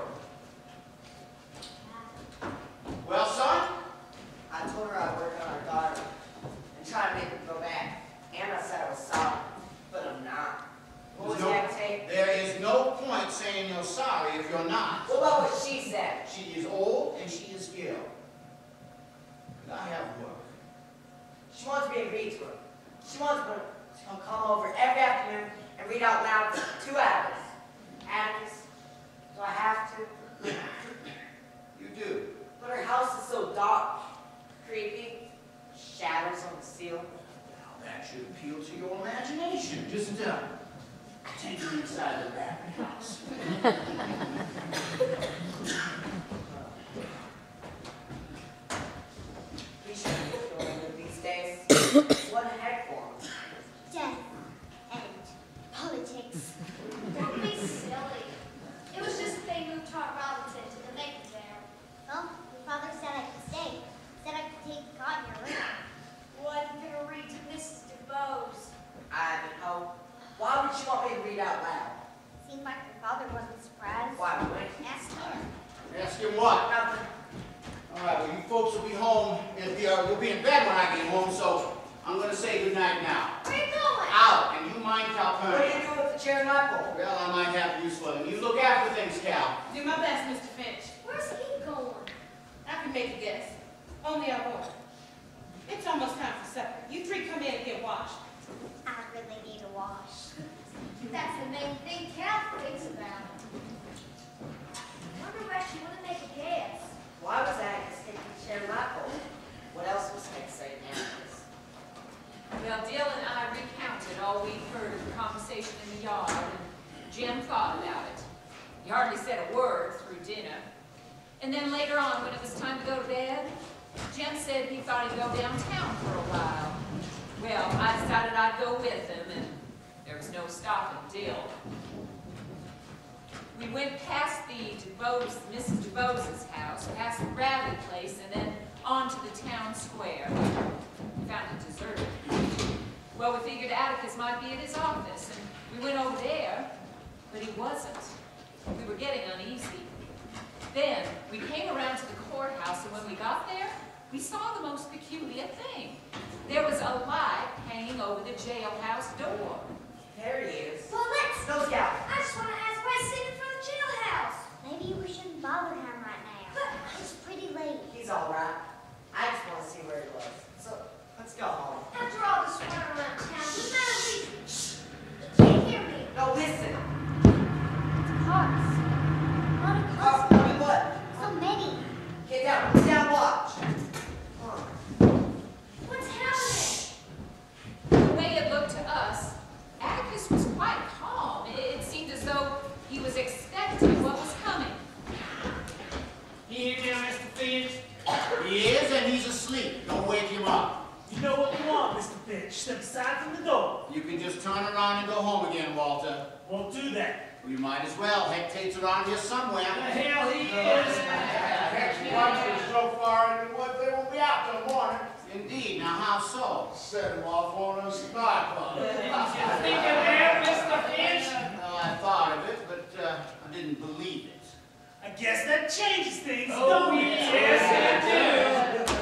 Well, son? I told her I'd work on our daughter and try to make her go back. And I said I was sorry, but I'm not. What was There's that no- say? There is no point saying you're sorry if you're not. What about what she said? She is old and she is ill. And I have work. She wants me to read to her. She wants me to come over every afternoon and read out loud for two hours. Atticus, do I have to? You do. But her house is so dark, creepy, shadows on the ceiling. Now that should appeal to your imagination. Just uh, take her inside the rabbit house. We should be going with these days. What the heck for 'em? Death and politics. Don't be silly. It was just that they moved Tom Robinson to the Macon jail. Well, your father said I could stay. Said I could take God in your room. Wasn't gonna read to Missus DeBose. I didn't know. Why would you want me to read out loud? Seemed like your father wasn't surprised. Why would I? Ask him. Ask him what? Nothing. All right, well, you folks will be home. If you're, you'll be in bed when I get home, so I'm going to say goodnight now. Where you going? Out, and you mind What are Calpurnia. you doing with the chair and apple? Well, I might have use for them. You look after things, Cal. Do my best, Mister Finch. Where's he going? I can make a guess. Only I won't. It's almost time for supper. You three come in and get washed. I really need a wash. That's the main thing Cal thinks about. Wonder why she wouldn't make a guess. Why was Atticus taking the chair and apple? What else was I going to say now? Well, Dill and I recounted And then later on, when it was time to go to bed, Jim said he thought he'd go downtown for a while. Well, I decided I'd go with him, and there was no stopping Dill. We went past the DuBose, Missus DuBose's house, past the Bradley place, and then on to the town square. We found it deserted. Well, we figured Atticus might be at his office, and we went over there, but he wasn't. We were getting uneasy. Then, we came around to the courthouse, and when we got there, we saw the most peculiar thing. There was a light hanging over the jailhouse door. There he is. Well, let's... No, Scout. I just want to ask why he's singing from the jailhouse. Maybe we shouldn't bother him right now. But... It's pretty late. He's all right. I just want to see where he was. So, let's go home. After all this running around town, who's not at least... You can't hear me. No, listen. It's cars. A lot of Oh, cars. tell me what? So many. Get down. Get down, watch. Come on. What's happening? The way it looked to us, Atticus was quite calm. It, it seemed as though he was expecting what was coming. You hear me, Mister Finch? He is, and he's asleep. Don't wake him up. You know what we want, Mister Finch. Step aside from the door. You can just turn around and go home again, Walter. Won't do that. We might as well. Hectate's around here somewhere. The hell he is. Next one is so far in the woods, they won't be out till morning. Indeed. Now, how so? Set him off on a spy plot. Did you think of that, Mister Finch? Well, I thought of it, but uh, I didn't believe it. I guess that changes things, Oh, don't it? yes, it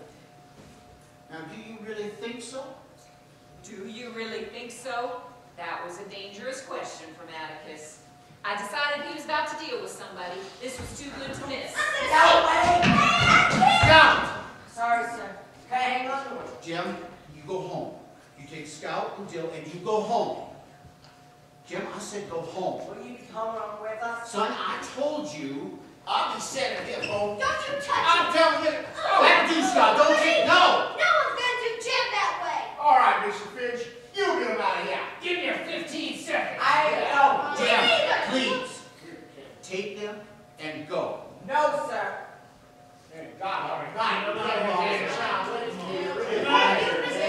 Now, do you really think so? Do you really think so? That was a dangerous question from Atticus. I decided he was about to deal with somebody. This was too good to miss. Scout, wait! Scout! Sorry, sir. Can I hang on to him? Jim, you go home. You take Scout and Dill, and you go home. Jim, I said go home. Will you be coming on with us? Son, I told you. I'll be sitting here, folks. Don't you touch I'm him! telling you. Oh, that do, Scout. Don't take no. No one's gonna do Jim that way! All right, Mister Finch. You get him out of here. Give me a fifteen seconds. I Jim, Neither. please. Take them and go. no. No, sir. Thank God, all right. Right. No, no, no, Come on, no, get no, it. no. Let's get it. Good Right. night.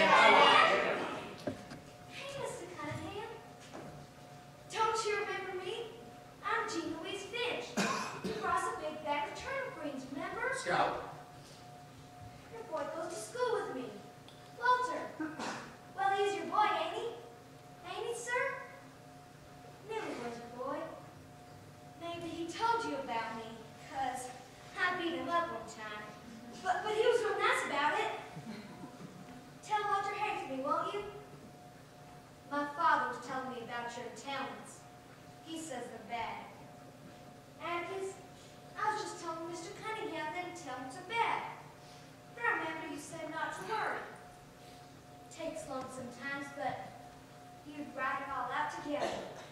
Hey, Mister Cunningham. Don't you remember me? I'm Jean Louise Finch. You brought us a big bag of turnip greens, remember? Scout. Your boy goes to school with me. Walter. Well, he's your boy, ain't he? Ain't he, sir? Knew he was your boy. Maybe he told you about me, cause I beat him up one time. But, but he was real nice about it. Tell Walter hates me, won't you? My father was telling me about your talents. He says they're bad. Atticus, I was just telling Mister Cunningham that he'd tell him they're bad. But I remember you said not to worry. Takes long sometimes, but you'd write it all out together.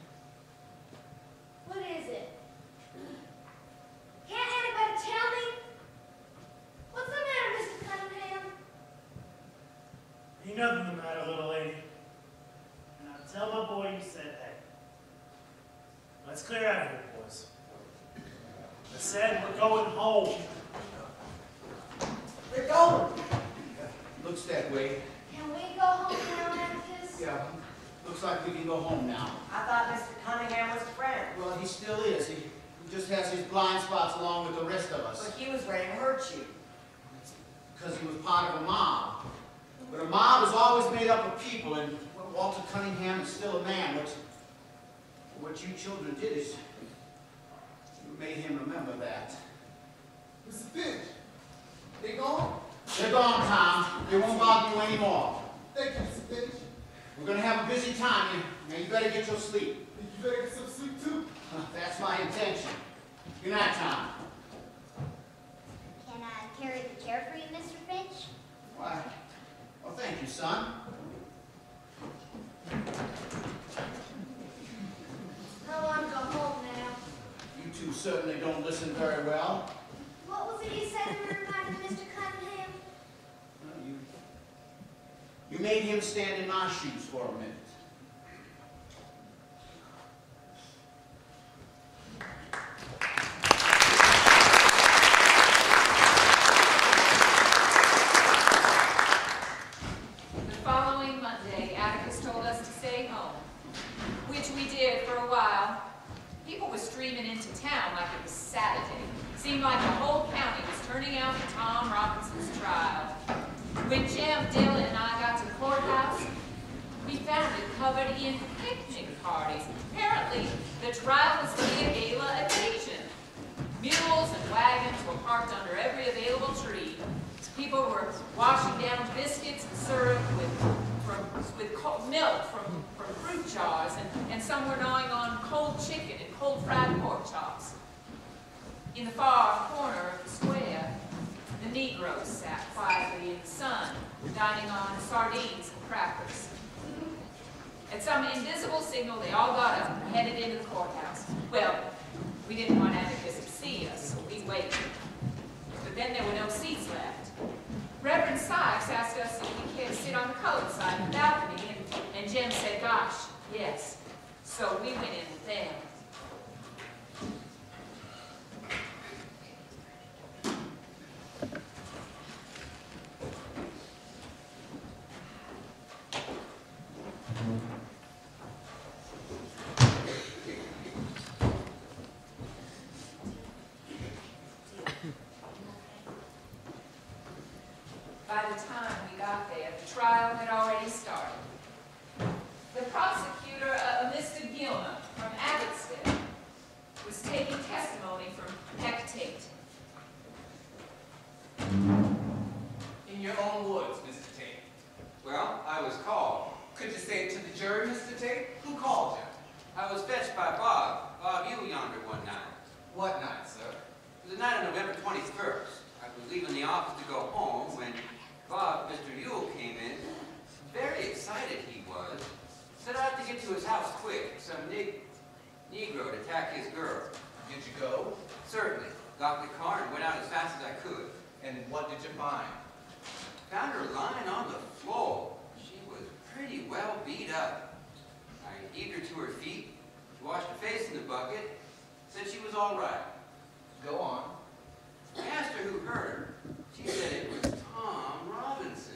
What is it? Can't anybody tell me? What's the matter, Mister Cunningham? Ain't nothing the matter, little lady. And I'll tell my boy you said hey. Let's clear out of here, boys. I said we're going home. We're going. Looks that way. Can we go home now, Atticus? Yeah. Looks like we can go home now. I thought Mister Cunningham was a friend. Well, he still is. He, he just has his blind spots along with the rest of us. But he was ready to hurt you. Because he was part of a mob. But a mob is always made up of people, and well, Walter Cunningham is still a man. What, what you children did is you made him remember that. Mister Finch, they gone? They're gone, Tom. They won't bother you anymore. Thank you, Mister Finch. We're going to have a busy time. You, now you better get your sleep. You better get some sleep, too. That's my intention. Good night, Tom. Can I carry the chair for you, Mister Finch? Why? Well, thank you, son. I want to go home now. You two certainly don't listen very well. What was it you said that reminded Mister Cunningham? Well, you, you made him stand in my shoes for a minute. turning out for Tom Robinson's trial. When Jim, Dylan, and I got to the courthouse, we found it covered in picnic parties. Apparently, the trial was to be a gala occasion. Mules and wagons were parked under every available tree. People were washing down biscuits and syrup with, from, with cold milk from, from fruit jars, and, and some were gnawing on cold chicken and cold fried pork chops. In the far corner of the square, the Negroes sat quietly in the sun, dining on sardines and crackers. At some invisible signal, they all got up and headed into the courthouse. Well, we didn't want Atticus to see us, so we waited. But then there were no seats left. Reverend Sykes asked us if we cared to sit on the colored side of the balcony, and, and Jim said, gosh, yes. So we went in with them. By the time we got there, the trial had already started. The prosecutor, uh, Mister Gilmer from Abbotsford, was taking testimony from Peck Tate. In your own words, Mister Tate. Well, I was called. Could you say it to the jury, Mister Tate? Who called you? I was fetched by Bob. Bob, you yonder one night. What night, sir? It was the night of November twenty-first. I was leaving the office to go home when Bob, Mister Yule, came in. Very excited he was. Set out to get to his house quick. Some neg Negro to attack his girl. Did you go? Certainly. Got in the car and went out as fast as I could. And what did you find? Found her lying on the floor. She was pretty well beat up. I heaved her to her feet. She washed her face in the bucket. Said she was all right. Go on. I asked her who hurt her. She said it was Tom Robinson.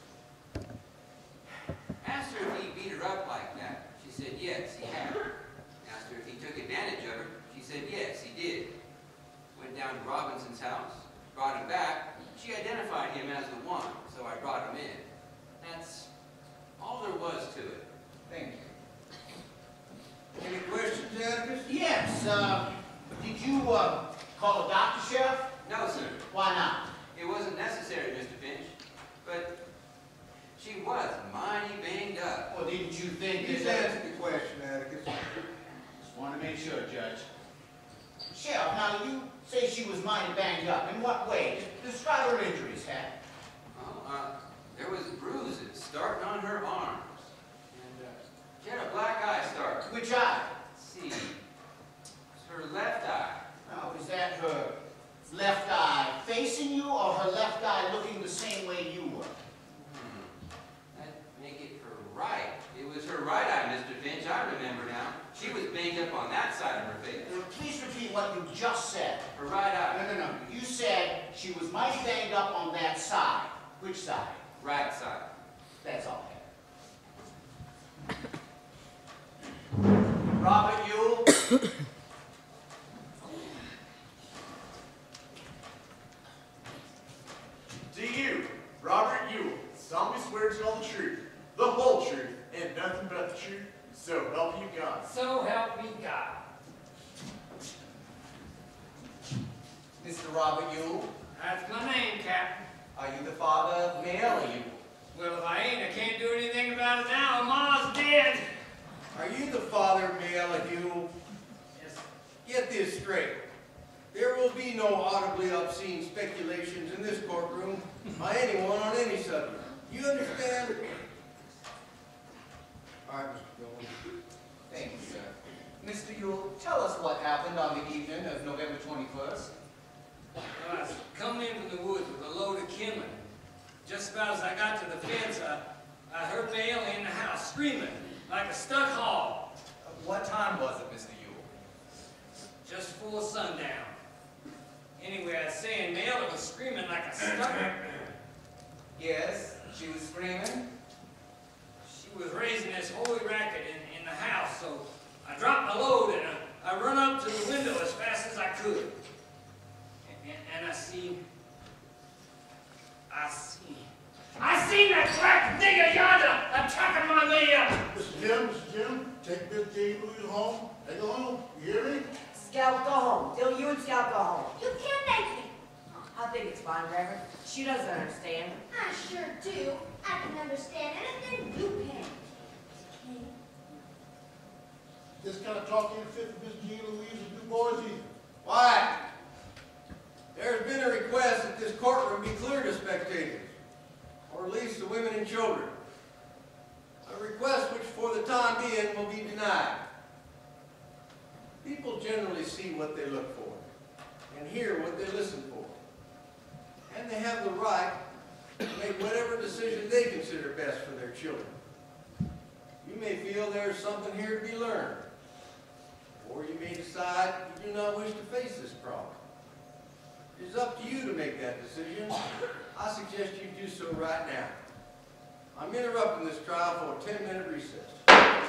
Asked her if he beat her up like that. She said yes, he had. Asked her if he took advantage of her. She said yes, he did. Went down to Robinson's house, brought him back. She identified him as the one, so I brought him in. That's all there was to it. Thank you. Any questions, Atticus? Yes, uh, did you, uh, call a doctor, Sheriff? No, sir. Why not? It wasn't necessary, Mister Finch. But she was mighty banged up. Well, didn't you think Just that... answer the question, Atticus. Just want to make sure, Judge. Sheriff, now you say she was mighty banged up. In what way? Describe her injuries, Hat. Well, uh, there was bruises starting on her arms. And uh, she had a black eye start. Which eye? Let's see. It's her left eye. Now, is that her left eye facing you or her left eye looking the same way you were? Hmm. That'd make it her right. It was her right eye, Mister Finch. I remember now. She was banged up on that side of her face. Now, please repeat what you just said. Her right eye. No, no, no. You said she was mighty banged up on that side. Which side? Right side. That's all. Robert Yule? To you, Robert Yule, solemnly swear to tell the truth, the whole truth, and nothing but the truth, so help you God. So help me God. Mister Robert Yule? That's my name, Captain. Are you the father of Male Yule? Well, if I ain't, I can't do anything about it now. Ma's dead. Are you the father of Male Yule? Yes. Get this straight. There will be no audibly obscene speculations in this courtroom by anyone on any subject. You understand? All right, Mister Dillon. Thank you, sir. Mister Yule, tell us what happened on the evening of November twenty-first. Well, I was coming in from the woods with a load of kindling. Just about as I got to the fence, I, I heard Male in the house screaming like a stuck hog. What time was it, Mister Yule? Just before sundown. Anyway, I was saying Male was screaming like a stuck. Yes, she was screaming. She was raising this holy racket in, in the house, so I dropped my load and I, I run up to the window as fast as I could. And, and, and I see I see. I seen that black nigger yonder attacking my mail. Mister Jim, Mister Jim, take Miss Jean Louise home. Take her home. You hear me? Scout, go home. Till you and Scout go home. You can't make me. I think it's fine, Reverend. She doesn't understand. I sure do. I can understand anything you can. Okay. This kind of talk ain't fit for Miss Jean Louise and you boys either. Why? There's been a request that this courtroom be clear to spectators, or at least to women and children. A request which for the time being will be denied. People generally see what they look for and hear what they listen for. And they have the right to make whatever decision they consider best for their children. You may feel there's something here to be learned, or you may decide you do not wish to face this problem. It is up to you to make that decision. I suggest you do so right now. I'm interrupting this trial for a ten minute recess.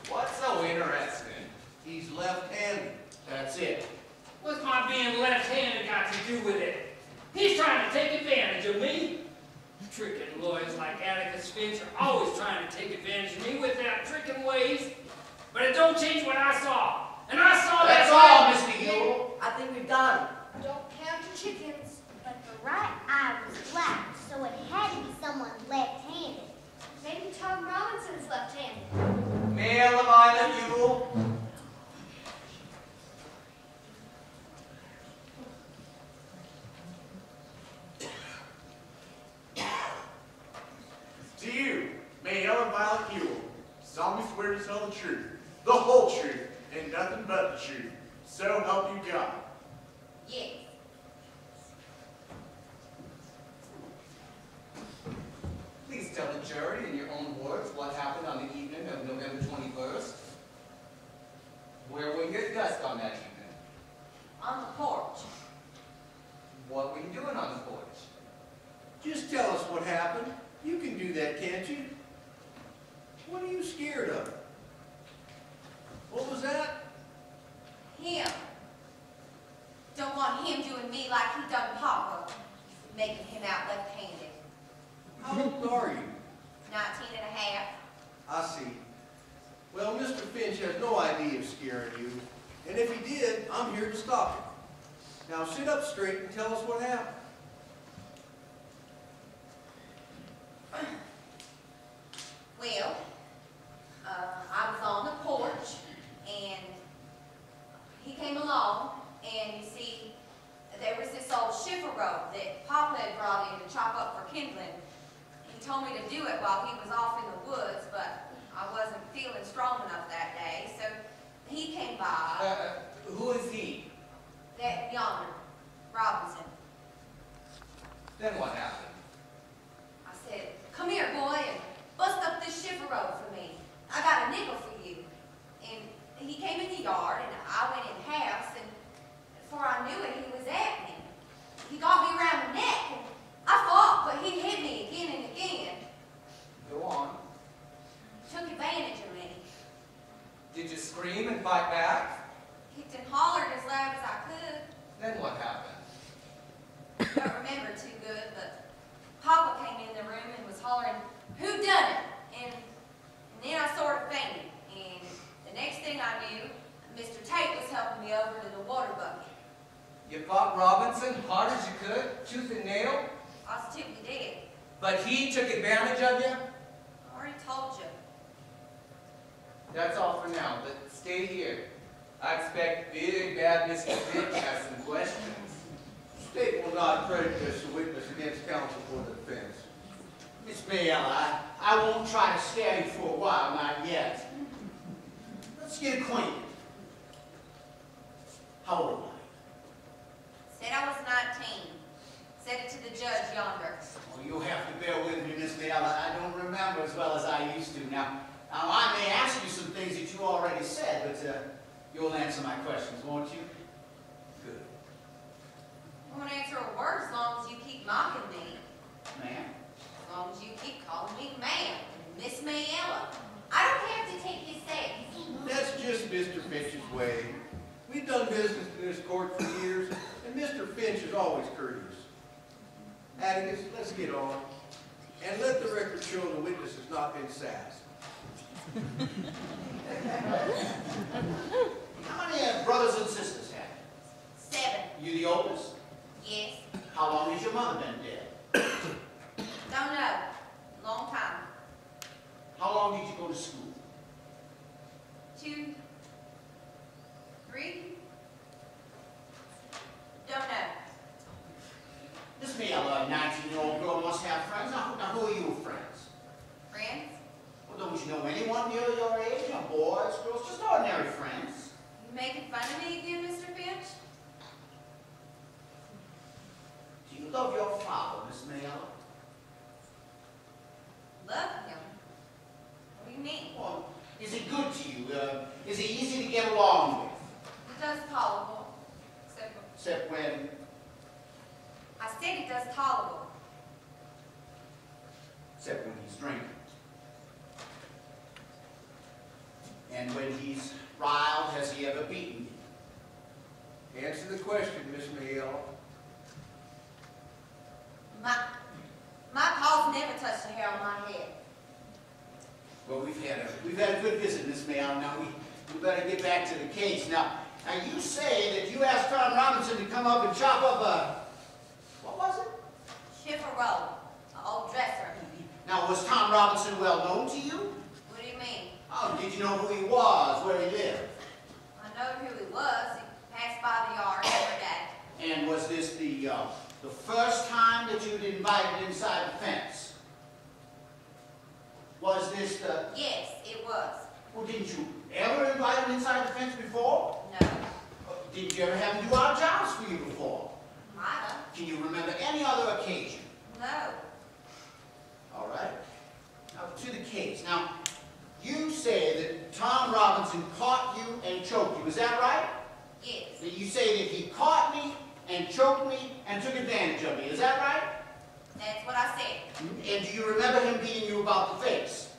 He's left-handed. That's it. What's my being left-handed got to do with it? He's trying to take advantage of me. Tricking lawyers like Atticus Finch are always trying to take advantage of me with their tricking ways. But it don't change what I saw. And I saw that. That's all, Mister Yule. I think we've done it. Don't count your chickens. But the right eye was black, so it had to be someone left-handed. Maybe Tom Robinson's left-handed. Male of Violet Yule. To you, Mayella and Violet Yule, solemnly swear to tell the truth, the whole truth, and nothing but the truth. So help you God. Yes. Please tell the jury in your own words what happened on the evening of November twenty-first. Where were you at dusk on that evening? On the porch. What were you doing on the porch? Just tell us what happened. You can do that, can't you? What are you scared of? What was that? Him. Don't want him doing me like he done Papa, making him out left-handed. How old are you? Nineteen and a half. I see. Well, Mister Finch has no idea of scaring you. And if he did, I'm here to stop him. Now sit up straight and tell us what happened. Well, uh, I was on the porch, and he came along, and you see, there was this old shiffer rope that Papa had brought in to chop up for kindling. He told me to do it while he was off in the woods, but I wasn't feeling strong enough that day, so he came by. Uh, who is he? That yonder, Robinson. Then what happened? I said, come here, boy, and bust up this shiffer rope for me. I got a nickel for you. And he came in the yard, and I went in house, and before I knew it, he was at me. He got me around the neck, and I fought, but he hit me again and again. Go on. Took advantage of me. Did you scream and fight back? Kicked and hollered as loud as I could. Then what happened? Don't remember too good, but Papa came in the room and was hollering, who done it? And, and then I sort of fainted. And the next thing I knew, Mister Tate was helping me over to the water bucket. You fought Robinson hard as you could, tooth and nail? I was too dead. But he took advantage of you? I already told you. That's all for now, but stay here. I expect big bad Mister Finch has some questions. State will not prejudice the witness against counsel for the defense. Miss Mayella, I, I won't try to scare you for a while, not yet. Let's get acquainted. How old are you? Said I was nineteen. Said it to the judge yonder. Oh, you'll have to bear with me, Miss Mayella. I don't remember as well as I used to. Now, now I may ask you some things that you already said, but uh, you'll answer my questions, won't you? Good. I won't answer a word as long as you keep mocking me. Ma'am? As long as you keep calling me ma'am and Miss Mayella. I don't have to take his sex. That's just Mister Finch's way. We've done business in this court for years, and Mister Finch is always courteous. Atticus, let's get on. And let the record show the witness has not been sassed. How many uh, brothers and sisters have you? Seven. You the oldest? Yes. How long has your mother been dead? Don't know. Long time. How long did you go to school? Two. Three. Don't know. Miss Mayella, a nineteen-year-old girl must have friends. Now, now, who are you friends? Friends? Well, don't you know anyone near your age? You know, boys, girls, just ordinary friends. You making fun of me again, Mister Finch? Do you love your father, Miss Mayella? Love him? What do you mean? Well, is he good to you? Uh, is he easy to get along with? He does tolerable. Except for, Except when, I said he does tolerable. except when he's drinking. And when he's riled, has he ever beaten you? Answer the question, Miss Mayella. My, my paws never touched the hair on my head. Well, we've had a, we've had a good visit, Miss Mayo. Now, we, we better get back to the case. Now, now, you say that you asked Tom Robinson to come up and chop up a, what was it? Chifferoll, an old dresser. Now, was Tom Robinson well known to you? What do you mean? Oh, did you know who he was, where he lived? I know who he was. He passed by the yard every day. And was this the, uh, the first time that you'd invited inside the fence? Was this the... Yes, it was. Well, didn't you ever invite him inside the fence before? No. Uh, didn't you ever have him do odd jobs for you before? Might have. Can you remember any other occasion? No. All right. Now, to the case. Now, you say that Tom Robinson caught you and choked you. Is that right? Yes. That you say that he caught me and choked me and took advantage of me. Is that right? That's what I said. And do you remember him beating you about the face?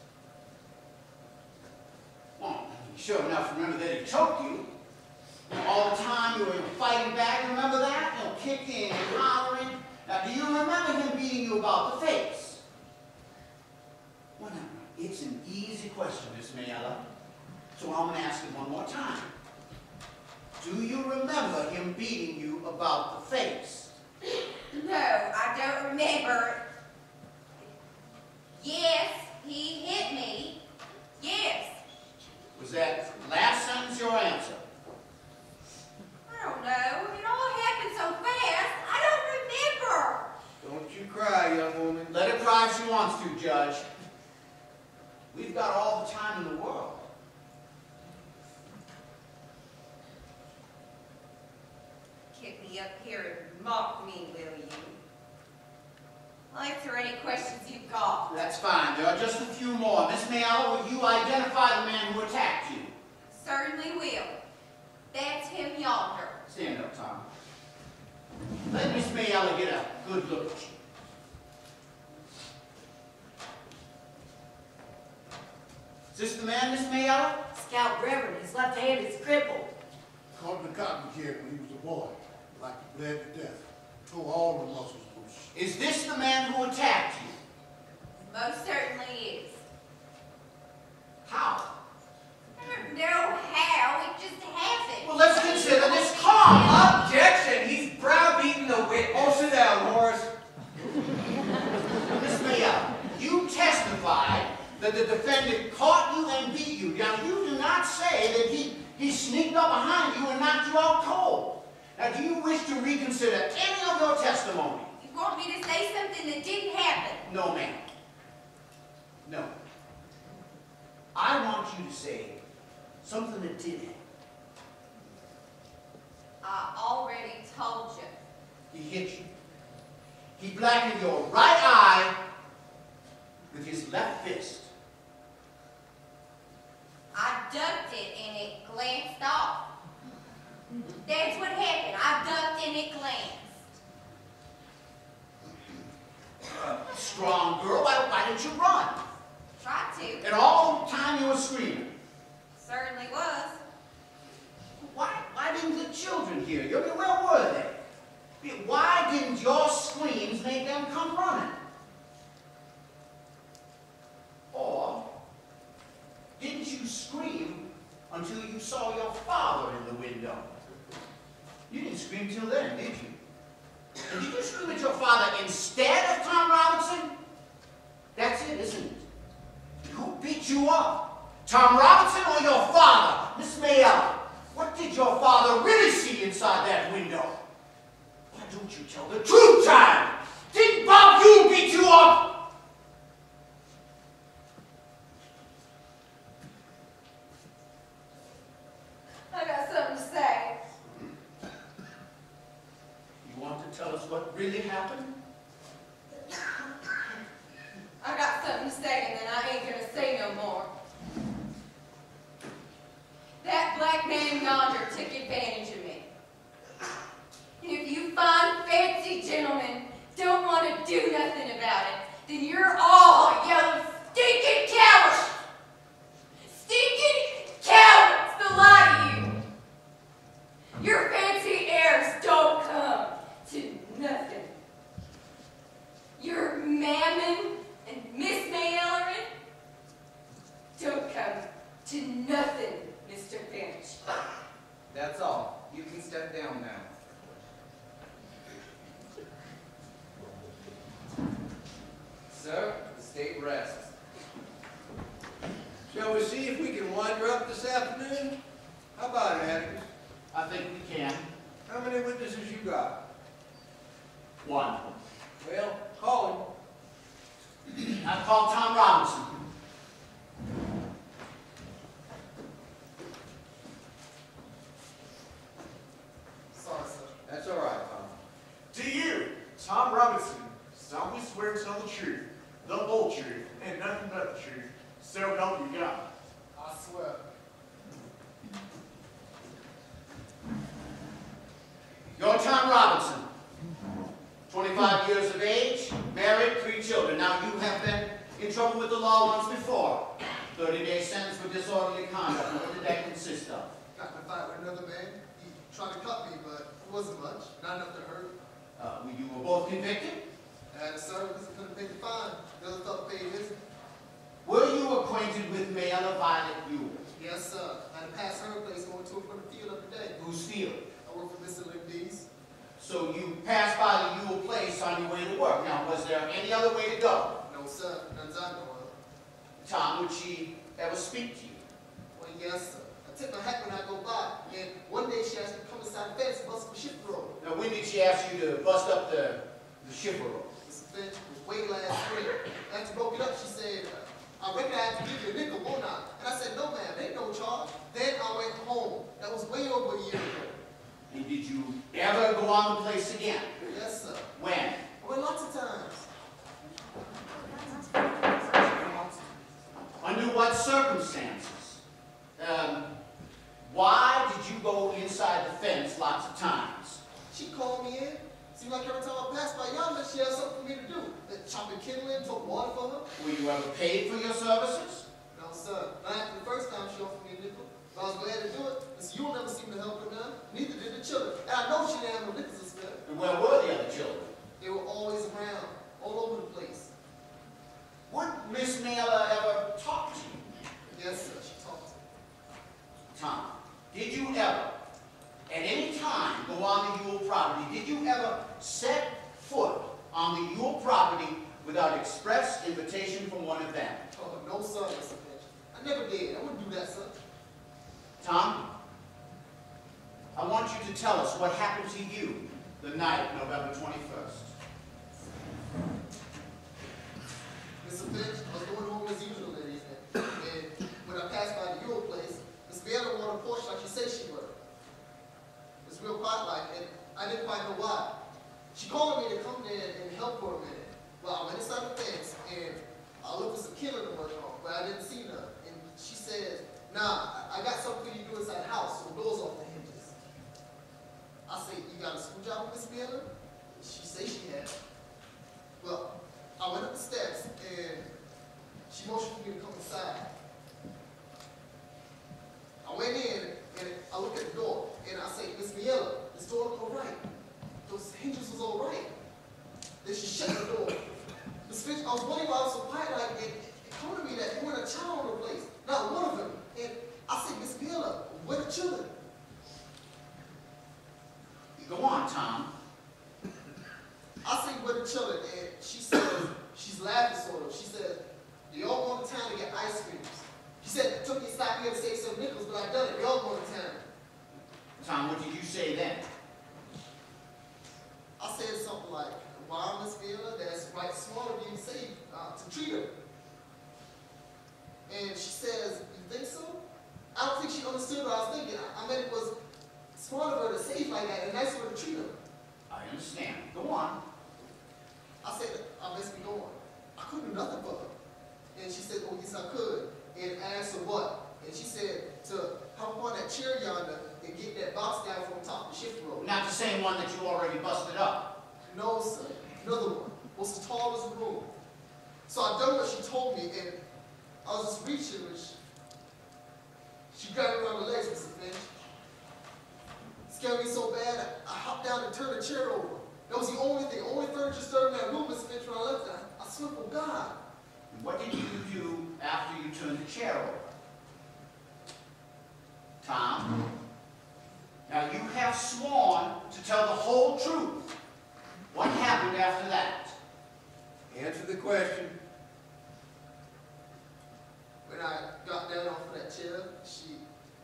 Well, you sure enough remember that he choked you. And all the time you were fighting back. Remember that? You know, kicking and hollering. Now, do you remember him beating you about the face? Well, now, it's an easy question, Miss Mayella. So I'm going to ask it one more time. Do you remember him beating you about the face? No, I don't remember. Yes, he hit me. Yes. Was that last sentence your answer? I don't know. It all happened so fast. I don't remember. Don't you cry, young woman. Let her cry if she wants to, Judge. We've got all the time in the world. Get me up here and mock me, will you? I'll answer any questions you've got. That's fine. There are just a few more. Miss Mayella, will you identify the man who attacked you? Certainly will. That's him yonder. Stand up, Tom. Let Miss Mayella get a good look at you. Is this the man, Miss Mayella? Scout Reverend, his left hand is crippled. Caught in the cotton kid when he was a boy, like he bled to death. Tore all the muscles loose. Is this the man who attacked you? Most certainly is. How? I don't know how. It just happened. Well, let's consider this calm. Objection! He's browbeating the witness. Oh, sit down, Horace. Miss Mayella, you testified that the defendant caught you and beat you. Now, you do not say that he, he sneaked up behind you and knocked you out cold. Now, do you wish to reconsider any of your testimony? You want me to say something that didn't happen? No, ma'am. No. I want you to say something that did happen. I already told you. He hit you. He blackened your right eye with his left fist. I ducked it and it glanced off. That's what happened. I ducked and it glanced. Strong girl, why, why didn't you run? Tried to. And all the time you were screaming. Certainly was. Why, why didn't the children hear you? I mean, where were they? Why didn't your screams make them come running? Or didn't you scream until you saw your father in the window? You didn't scream till then, did you? And did you scream at your father instead of Tom Robinson? That's it, isn't it? Who beat you up? Tom Robinson or your father? Miss Mayella, what did your father really see inside that window? Why don't you tell the truth, child? Did Bob Hugh beat you up? I got something to say. You want to tell us what really happened? I got something to say and then I ain't gonna say no more. That black man yonder took advantage of me. And if you fine, fancy gentlemen don't want to do nothing about it, then you're all yellow, stinking cowards! Stinking cowards, the lot of you! Your fancy airs don't come to nothing. You can step down now. Sir, the state rests. Shall we see if we can wind her up this afternoon? How about it, Atticus? I think we can. How many witnesses you got? One. Well, call him. I called Tom Robinson. Sorry, sir. That's all right, Tom. Do you, Tom Robinson, solemnly swear to tell the truth, the whole truth, and nothing but the truth, so help you God? I swear. You're Tom Robinson, twenty-five years of age, married, three children. Now, you have been in trouble with the law once before. thirty day sentence for disorderly conduct. What did that consist of? Got in a fight with another man. He tried to cut me, but it wasn't much. Not enough to hurt. Uh, you were both convicted? And the service couldn't pay the fine. The other fella paid his. Were you acquainted with Mayor Violet Ewell? Yes, sir. I had passed her place going to and from the field every day. Whose field? I work for Mister Lindy's. So you passed by the Ewell place on your way to work. Now, was there any other way to go? No, sir. None's I know of. Tom, would she ever speak to you? Well, yes, sir. I tip my hat when I go by, and one day she asked me to come inside the fence and bust up a shift road. Now, when did she ask you to bust up the, the shiver road? Mister Finch was way last spring. After broke it up, she said, I reckon I have to give you a nickel, won't I? And I said, no, ma'am, ain't no charge. Then I went home. That was way over a year ago. And did you ever go on the place again? Yes, sir. When? I went lots of times. Under what circumstances? Um, why did you go inside the fence lots of times? She called me in. Seemed like every time I passed by yonder, she had something for me to do. Like chopping kindling, took water for her. Were you ever paid for your services? No, sir. Not after the first time she offered me a nickel. But I was glad to do it. Miss You'll never seem to help her none. Neither did the children. And I know she didn't have no nickels to spare. And where were the other children? They were always around, all over the place. Would Miss Naylor ever talk to you? Yes, sir. She talked to me. Tom, did you ever, at any time, go on the Ewell property? Did you ever set foot on the Ewell property without express invitation from one of them? Oh, no, sir, Mister Finch. I never did. I wouldn't do that, sir. Tom, I want you to tell us what happened to you the night of November twenty-first. Mister Finch, I was going home as usual that evening. And when I passed by the Ewell place, Miss Baylor wanted a porch like she said she would. It was real quiet like, and I didn't quite know why. She called me to come in and help for a minute. Well, I went inside the fence, and I looked for some killing to work on, but I didn't see none. And she said, nah, I got something for you to do inside the house, so the door's off the hinges. I said, you got a screwdriver, Miss Baylor? She said she had. Well, I went up the steps, and she motioned for me to come inside. I went in, and I looked at the door, and I said, Miss Miela, this door looked all right. Those hinges was all right. Then she shut the door. Miss Finch, I was wondering why I was so quiet, like, it, it come to me that there weren't a child on the place, not one of them. And I said, Miss Miela, where the children? Go on, Tom. I said, where the children? And she says, she's laughing sort of. She said, they all going to town to get ice creams. She said, it took me a stop here to save some nickels, but I done it. They all going to town. Tom, what did you say then? I said something like, wow, Miss Villa, that's right smart of you to say, uh, to treat her. And she says, you think so? I don't think she understood what I was thinking. I, I meant it was smart of her to say it like that and nice of her to treat her. I understand. Go on. I said, I must be going. I couldn't do nothing for her. And she said, oh, yes, I could. And I asked her what? And she said, to hop on that chair yonder and get that box down from the top of the shift road. Not the same one that you already busted up. No, sir. Another one. Was as tall as a room. So I done what she told me, and I was just reaching, and she, she grabbed me around the legs, Mister Finch. Scared me so bad, I, I hopped down and turned the chair over. That was the only thing, only furniture stirred in that room, Mister Finch, when I left there. I, I swear, oh God. What did you do after you turned the chair over? Tom? Now, you have sworn to tell the whole truth. What happened after that? Answer the question. When I got down off of that chair, she,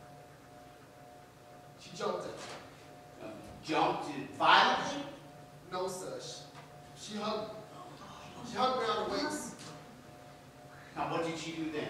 she jumped at me. Uh, jumped violently? No, sir. She, she hugged me. She hugged me around the waist. Now, what did she do then?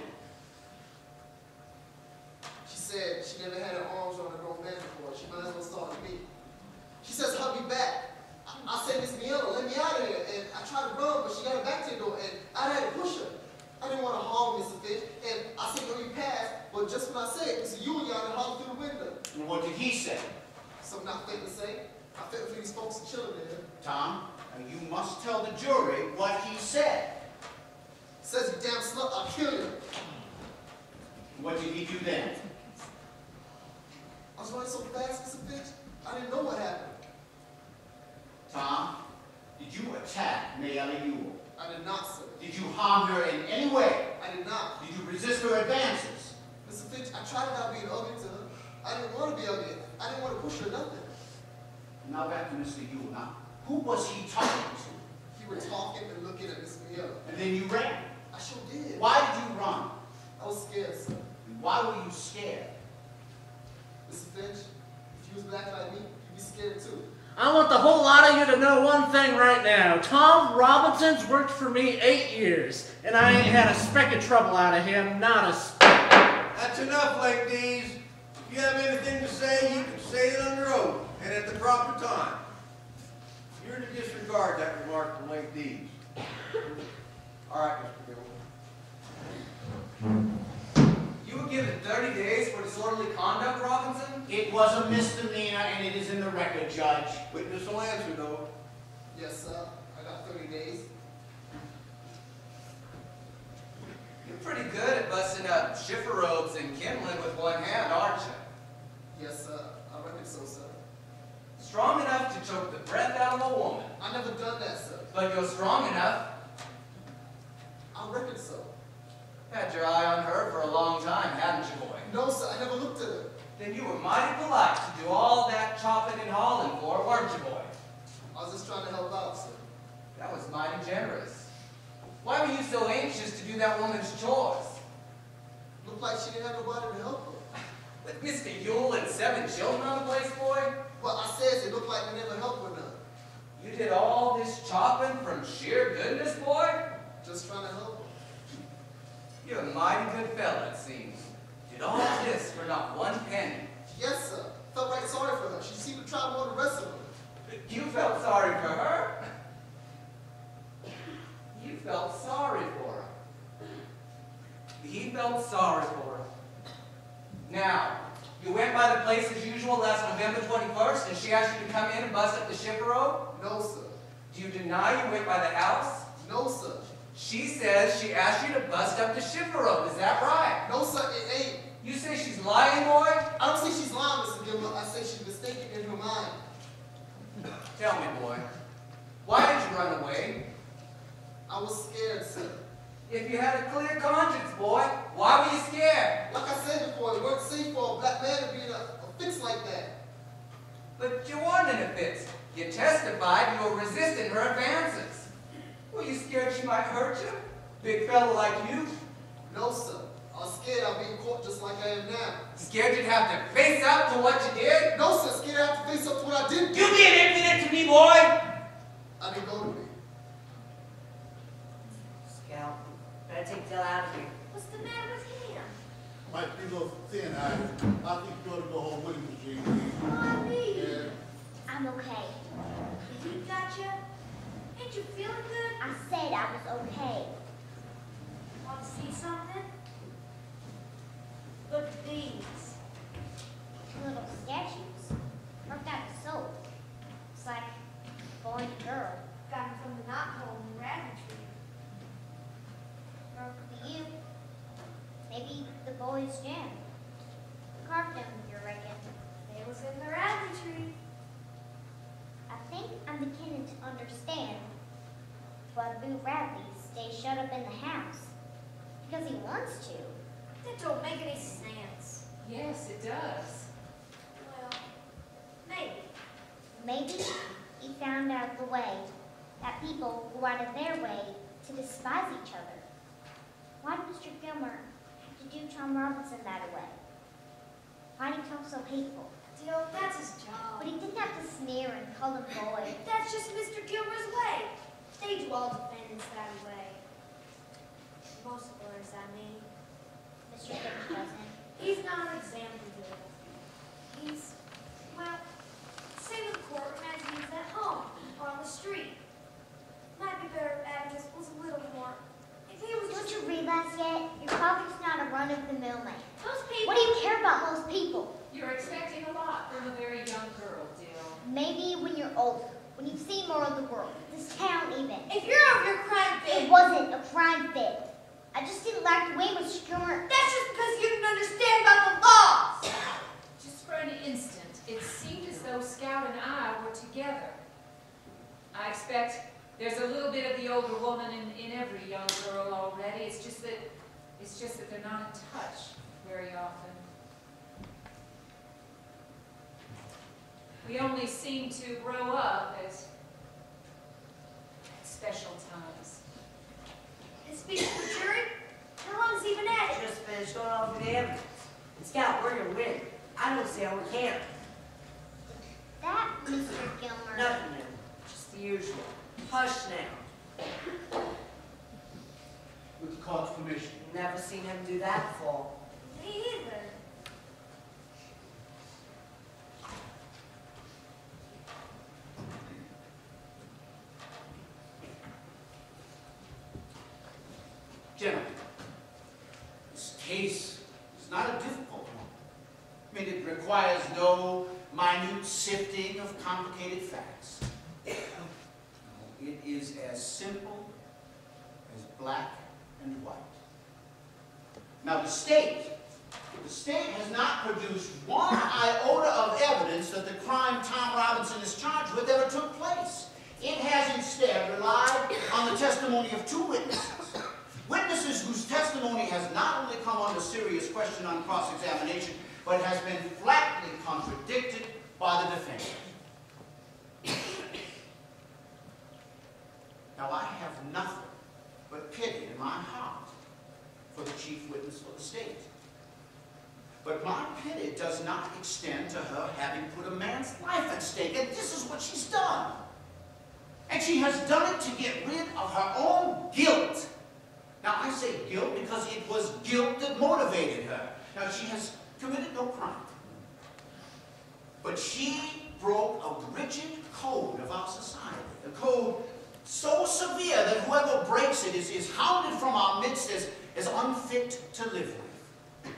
She said she never had her arms around a grown man before. She might as well start with me. She says, hug me back. I, I said, Miss Miela, let me out of here. And I tried to run, but she got her back to the door, and I had to push her. I didn't want to harm Mister Finch, and I said, no, you passed. But just when I said, Mister Ewing yelled and hollered through the window. And what did he say? Something I failed to say. I failed for these folks and children there. Tom, now you must tell the jury what he said. Says, you damn slut, I'll kill you. What did he do then? I was running so fast, Mister Finch, I didn't know what happened. Tom, did you attack Mayella Ewell? I did not, sir. Did you harm her in any way? I did not. Did you resist her advances? Mister Finch, I tried not being ugly to her. I didn't want to be ugly. I didn't want to push her nothing. Now back to Mister Ewell. Now, who was he talking to? You were talking and looking at Miss Miela. And then you ran. I sure did. Why did you run? I was scared, sir. And why were you scared? Mister Finch, if you was black like me, you'd be scared too. I want the whole lot of you to know one thing right now. Tom Robinson's worked for me eight years, and I ain't had a speck of trouble out of him, not a speck. That's enough, Lake Dees. If you have anything to say, you can say it under oath, and at the proper time. You're to disregard that remark from Lake Dees. All right, Mister Gilbert. You were given thirty days for disorderly conduct, Robinson? It was a misdemeanor, and it is in the record, Judge. Witness will answer, though. Yes, sir. I got thirty days. You're pretty good at busting up shiffer robes and kindling with one hand, aren't you? Yes, sir. I reckon so, sir. Strong enough to choke the breath out of a woman. I never done that, sir. But you're strong enough. I reckon so. Had your eye on her for a long time, hadn't you, boy? No, sir. I never looked at her. Then you were mighty polite to do all that chopping and hauling for, weren't you, boy? I was just trying to help out, sir. That was mighty generous. Why were you so anxious to do that woman's chores? Looked like she didn't have nobody to help her. With Mister Ewell and seven children on the place, boy? Well, I says it looked like they never helped her none. You did all this chopping from sheer goodness, boy? Just trying to help her. You're a mighty good fella, it seems. Did all this for not one penny. Yes, sir. Felt right sorry for her. She seemed to try more than the rest of them. You felt sorry for her? You felt sorry for her. He felt sorry for her. Now, you went by the place as usual last November twenty-first, and she asked you to come in and bust up the shipper road? No, sir. Do you deny you went by the house? No, sir. She says she asked you to bust up the shipper road. Is that right? No, sir. It ain't. You say she's lying, boy? I don't say she's lying, Mister Gilbert. I say she's mistaken in her mind. Tell me, boy. Why did you run away? I was scared, sir. If you had a clear conscience, boy, why were you scared? Like I said before, it weren't safe for a black man to be in a, a fix like that. But you weren't in a fix. You testified you were resisting her advances. Were you scared she might hurt you? Big fella like you? No, sir. I was scared I'd be in court just like I am now. Scared you'd have to face up to what you did? No, sir. Scared I'd have to face up to what I did. You being impudent to me, boy! I didn't go to me. Scout, better take Dell out of here. What's the matter with him? Might be a little thin-eyed. I think you ought to go home with him, Gene. Mommy! Yeah. I'm okay. You gotcha? Ain't you feeling good? I said I was okay. Want to see something? Look at these. Little statues. Worked out of soap. It's like boy and girl. Got them from the knot hole in the rabbit tree. Or it could be you. Maybe the boy's jam. Carved them, you reckon? They was in the rabbit tree. I think I'm beginning to understand why Boo Radley stays shut up in the house. Because he wants to. That don't make any sense. Yes, it does. Well, Maybe he found out the way that people go out of their way to despise each other. Why did Mister Gilmer have to do Tom Robinson that way? Why did he talk so hateful? Dill, that's his job. But he didn't have to sneer and call him boy. That's just Mister Gilmer's way. They do all defendants that way. Most lawyers, I mean. Mister Finch doesn't. He's not an example, Dill. He's, well, same in the courtroom as he is at home or on the street. Might be better if Atticus was a little more. If he was Don't you realize yet? Your father's not a run-of-the-mill man. Those people. What do you care about most people? You're expecting a lot from a very young girl, Dill. Maybe when you're older, when you've seen more of the world, this town even. If you're over your crime fit. It wasn't a crime fit. I just didn't like the way Mister Gilmer. That's just because you didn't understand about the laws. Just for an instant, it seemed as though Scout and I were together. I expect there's a little bit of the older woman in, in every young girl already. It's just that it's just that they're not in touch very often. We only seem to grow up at, at special times. And speaking of the jury, how long is he been at it? Just finished going over the evidence. And Scout, we're gonna win. I don't see how we can. That, Mister Gilmer. Nothing new. Just the usual. Hush now. With the court's permission. Never seen him do that before. Me either. Gentlemen, this case is not a difficult one. I mean, it requires no minute sifting of complicated facts. It is as simple as black and white. Now, the state, the state has not produced one iota of evidence that the crime Tom Robinson is charged with ever took place. It has instead relied on the testimony of two witnesses. Witnesses whose testimony has not only come under serious question on cross-examination, but has been flatly contradicted by the defendant. Now, I have nothing but pity in my heart for the chief witness for the state. But my pity does not extend to her having put a man's life at stake, and this is what she's done. And she has done it to get rid of her own guilt. Now, I say guilt because it was guilt that motivated her. Now, she has committed no crime. But she broke a rigid code of our society, a code so severe that whoever breaks it is, is hounded from our midst as, as unfit to live with.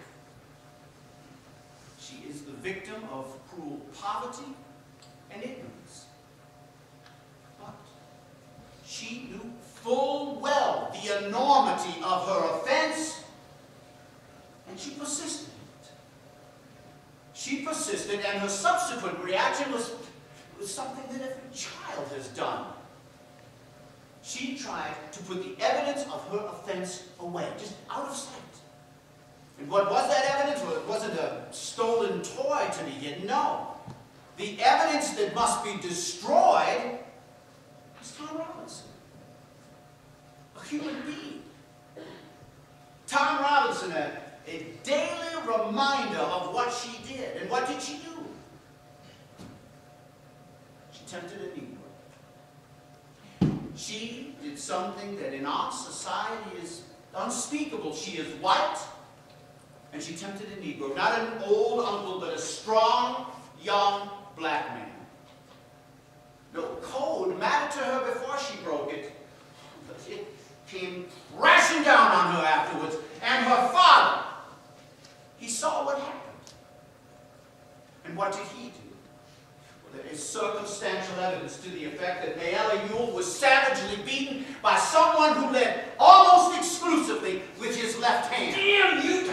She is the victim of cruel poverty and ignorance. But she knew full well the enormity of her offense, and she persisted in it. She persisted, and her subsequent reaction was, was something that every child has done. She tried to put the evidence of her offense away, just out of sight. And what was that evidence? Well, it wasn't a stolen toy to be hidden, no. The evidence that must be destroyed was Tom Robinson. A human being. Tom Robinson, a, a daily reminder of what she did. And what did she do? She tempted a Negro. She did something that in our society is unspeakable. She is white, and she tempted a Negro. Not an old uncle, but a strong, young black man. No code mattered to her before she broke it, but it came crashing down on her afterwards. And her father, he saw what happened. And what did he do? Well, there is circumstantial evidence to the effect that Mayella Ewell was savagely beaten by someone who led almost exclusively with his left hand. Damn you!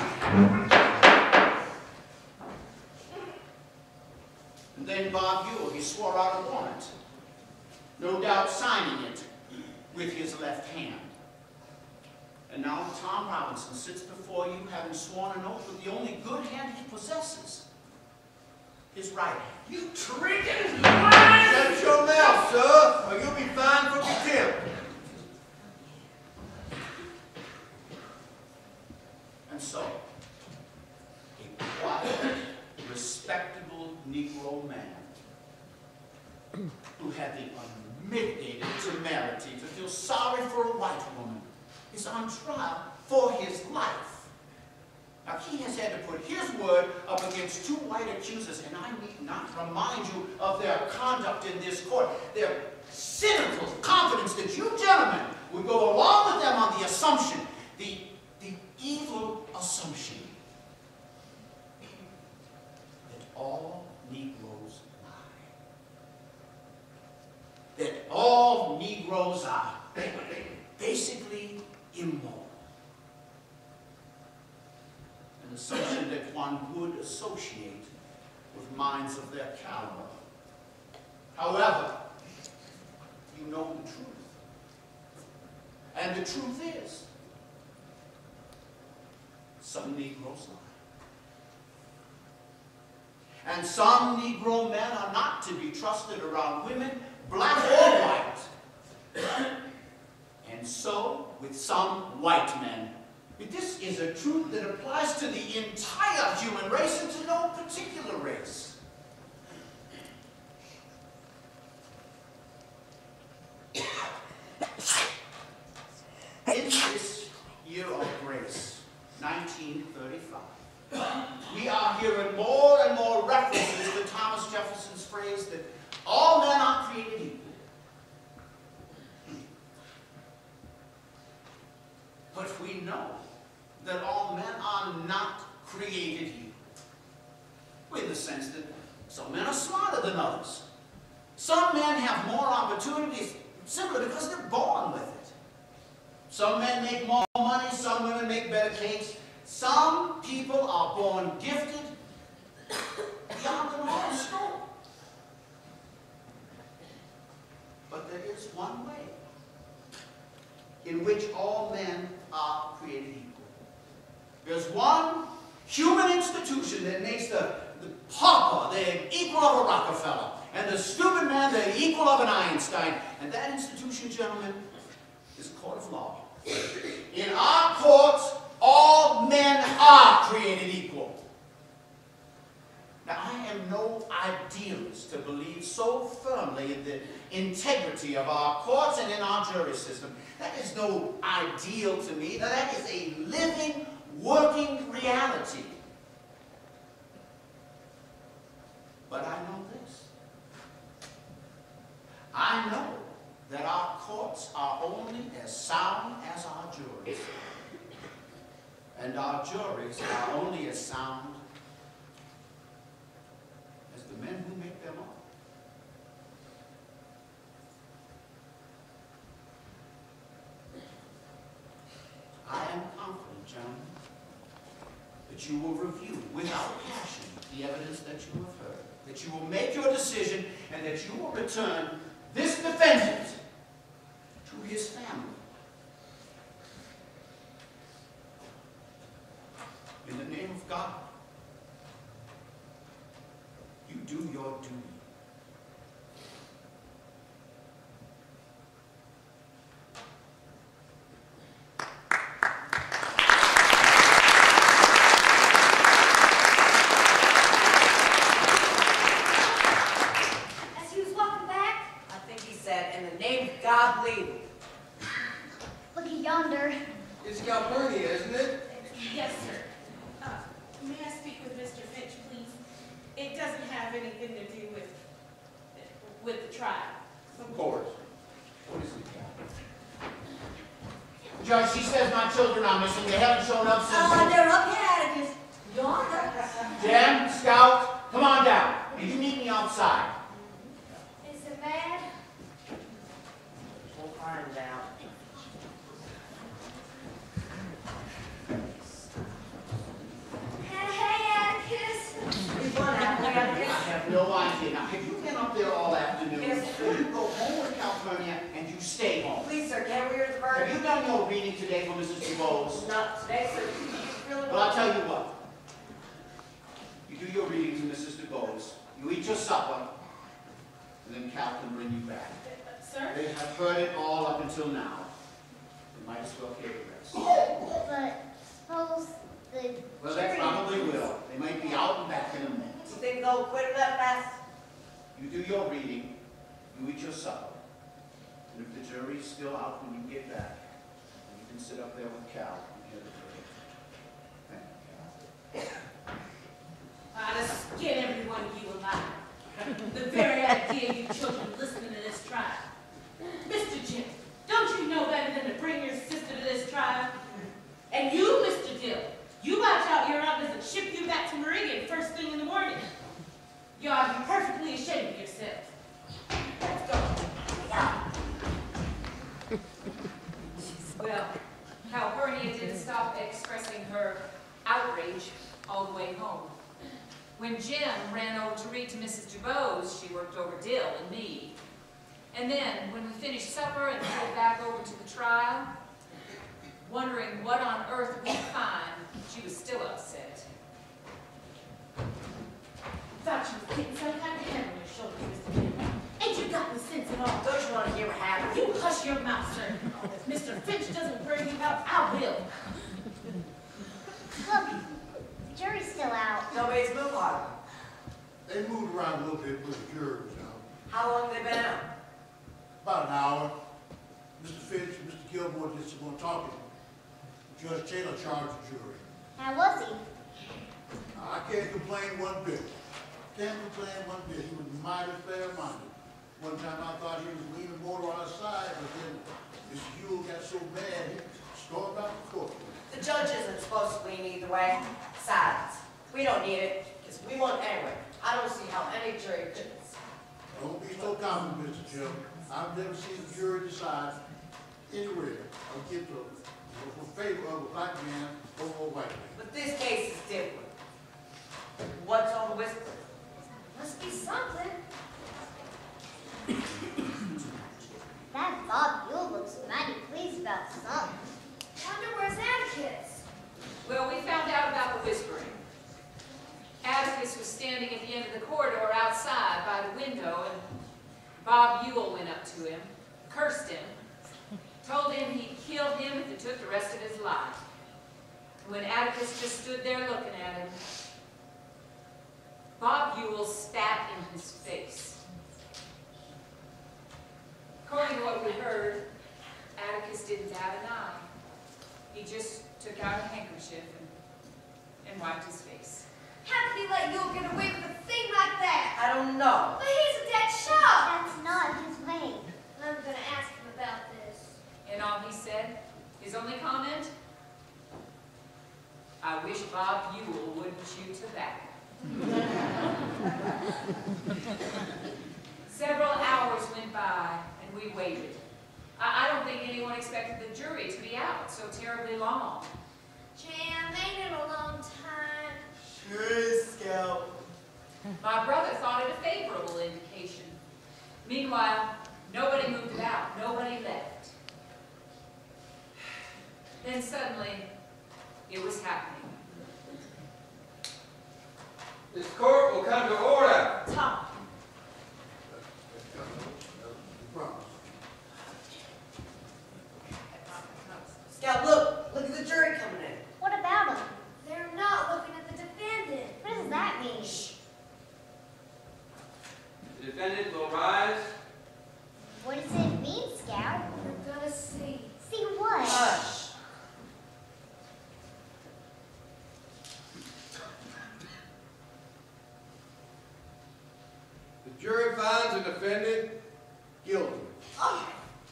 And then Bob Ewell, he swore out a warrant, no doubt signing it with his left hand. And now Tom Robinson sits before you having sworn an oath with the only good hand he possesses, his right hand. You tricking lies! who had the unmitigated temerity to feel sorry for a white woman is on trial for his life. Now, he has had to put his word up against two white accusers, and I need not remind you of their conduct in this court, their cynical confidence that you gentlemen would go along with them on the assumption, the, the evil assumption, that all Negroes lie. That all Negroes are basically immoral. An assumption that one would associate with minds of their caliber. However, you know the truth. And the truth is, some Negroes lie. And some Negro men are not to be trusted around women, black or white. And so, with some white men. This is a truth that applies to the entire human race and to no particular race. In this year of grace, nineteen thirty-five, we are hearing more and more references to Thomas Jefferson's phrase that all men are created equal. But we know that all men are not created equal, in the sense that some men are smarter than others. Some men have more opportunities simply because they're born with it. Some men make more money, some women make better cakes. Some people are born gifted beyond the normal scope. But there is one way in which all men are created equal. There's one human institution that makes the, the pauper the equal of a Rockefeller, and the stupid man the equal of an Einstein. And that institution, gentlemen, is a court of law. In our courts, all men are created equal. Now, I am no idealist to believe so firmly in the integrity of our courts and in our jury system. That is no ideal to me. That is a living, working reality. But I know this. I know that our courts are only as sound as our juries. And our juries are only as sound as the men who make them up. I am confident, gentlemen, that you will review without passion the evidence that you have heard, that you will make your decision, and that you will return this defendant to his family. In the name of God, you do your duty. As he was walking back, I think he said, in the name of God, leave. Look at yonder. It's Calpurnia, isn't it? Yes, sir. Uh, may I speak with Mister Finch, please? It doesn't have anything to do with, with the trial. Of course. What is it, Judge, she says my children are missing. They haven't shown up since... Uh, they're up here, Atticus. Yonder. Jem, Scout, come on down. And you meet me outside. is it bad? We'll find out. Hey, hey, Atticus. Which one, Apple? I have no idea. Now, have you been up there all afternoon? Yes, sir. You go home with Calpurnia and you stay home. Please, sir, can't we hear the Have bird? you done your reading today for Missus DuBose? Not today, sir. Really Well, I'll tell you what. You do your readings in Missus DuBose. You eat your supper, and then Cal can bring you back. Sir? They have heard it all up until now. They might as well hear the rest. But suppose the Well, they jury... probably will. They might be out and back in a minute. You think they'll quit it that fast? You do your reading, You eat your supper. And if the jury's still out when you get back, you can sit up there with Cal and hear the verdict. Thank you, Cal. I'd have skin every one of you alive. The very idea of you children listening to this trial. Mister Jim, don't you know better than to bring your sister to this trial? And you, Mister Dill, you watch out your aunt doesn't ship you back to Meridian first thing in the morning. You ought to be perfectly ashamed of yourselves. Let's go. Well, Calpurnia didn't stop expressing her outrage all the way home. When Jim ran over to read to Missus DuBose, she worked over Dill and me. And then, when we finished supper and headed back over to the trial, wondering what on earth we'd find, she was still upset. Thought you was getting some kind of head on your shoulders, Mister Jim. Ain't you got any sense at all? Don't you want to hear what happened? You hush your mouth, sir. If Mister Finch doesn't bring you out, I will. Look, the jury's still out. Nobody's moved on. They moved around a little bit with the jury was out. How long have they been out? About an hour. Mister Finch and Mister Gilmore did some more talking. Judge Taylor charged the jury. How was he? I can't complain one bit. Can't complain one bit. He was mighty fair-minded. One time I thought he was leaning more on our side, but then Mister Yule got so mad he stormed out the court. The judge isn't supposed to lean either way. Silence. We don't need it, because we won't anyway. I don't see how any jury could. Don't be so confident, Mister Jim. I've never seen a jury decide anywhere or get to a favor of a black man over a white man. But this case is different. What's all the whisper? Must be something. That Bob Yule looks mighty pleased about something. Wonder where's Atticus? Well, we found out about the whispering. Atticus was standing at the end of the corridor outside by the window, and Bob Yule went up to him, cursed him, told him he'd kill him if it took the rest of his life. When Atticus just stood there looking at him, Bob Yule spat in his face. According to what we heard, Atticus didn't bat an eye. He just took out a handkerchief and, and wiped his face. How could he let Yule get away with a thing like that? I don't know. But he's a dead shot. That's not his way. I'm gonna ask him about this. And all he said, his only comment, I wish Bob Yule wouldn't chew tobacco. Several hours went by, and we waited. I, I don't think anyone expected the jury to be out so terribly long. Jam, ain't it a long time? Sure is, Scout. My brother thought it a favorable indication. Meanwhile, nobody moved about, nobody left. Then suddenly, it was happening. This court will come to order. Tom. Scout, look. Look at the jury coming in. What about him? They're not looking at the defendant. What does that mean? The defendant will rise. What does it mean, Scout? We're gonna see. See what? Hush. The jury finds the defendant guilty. Oh.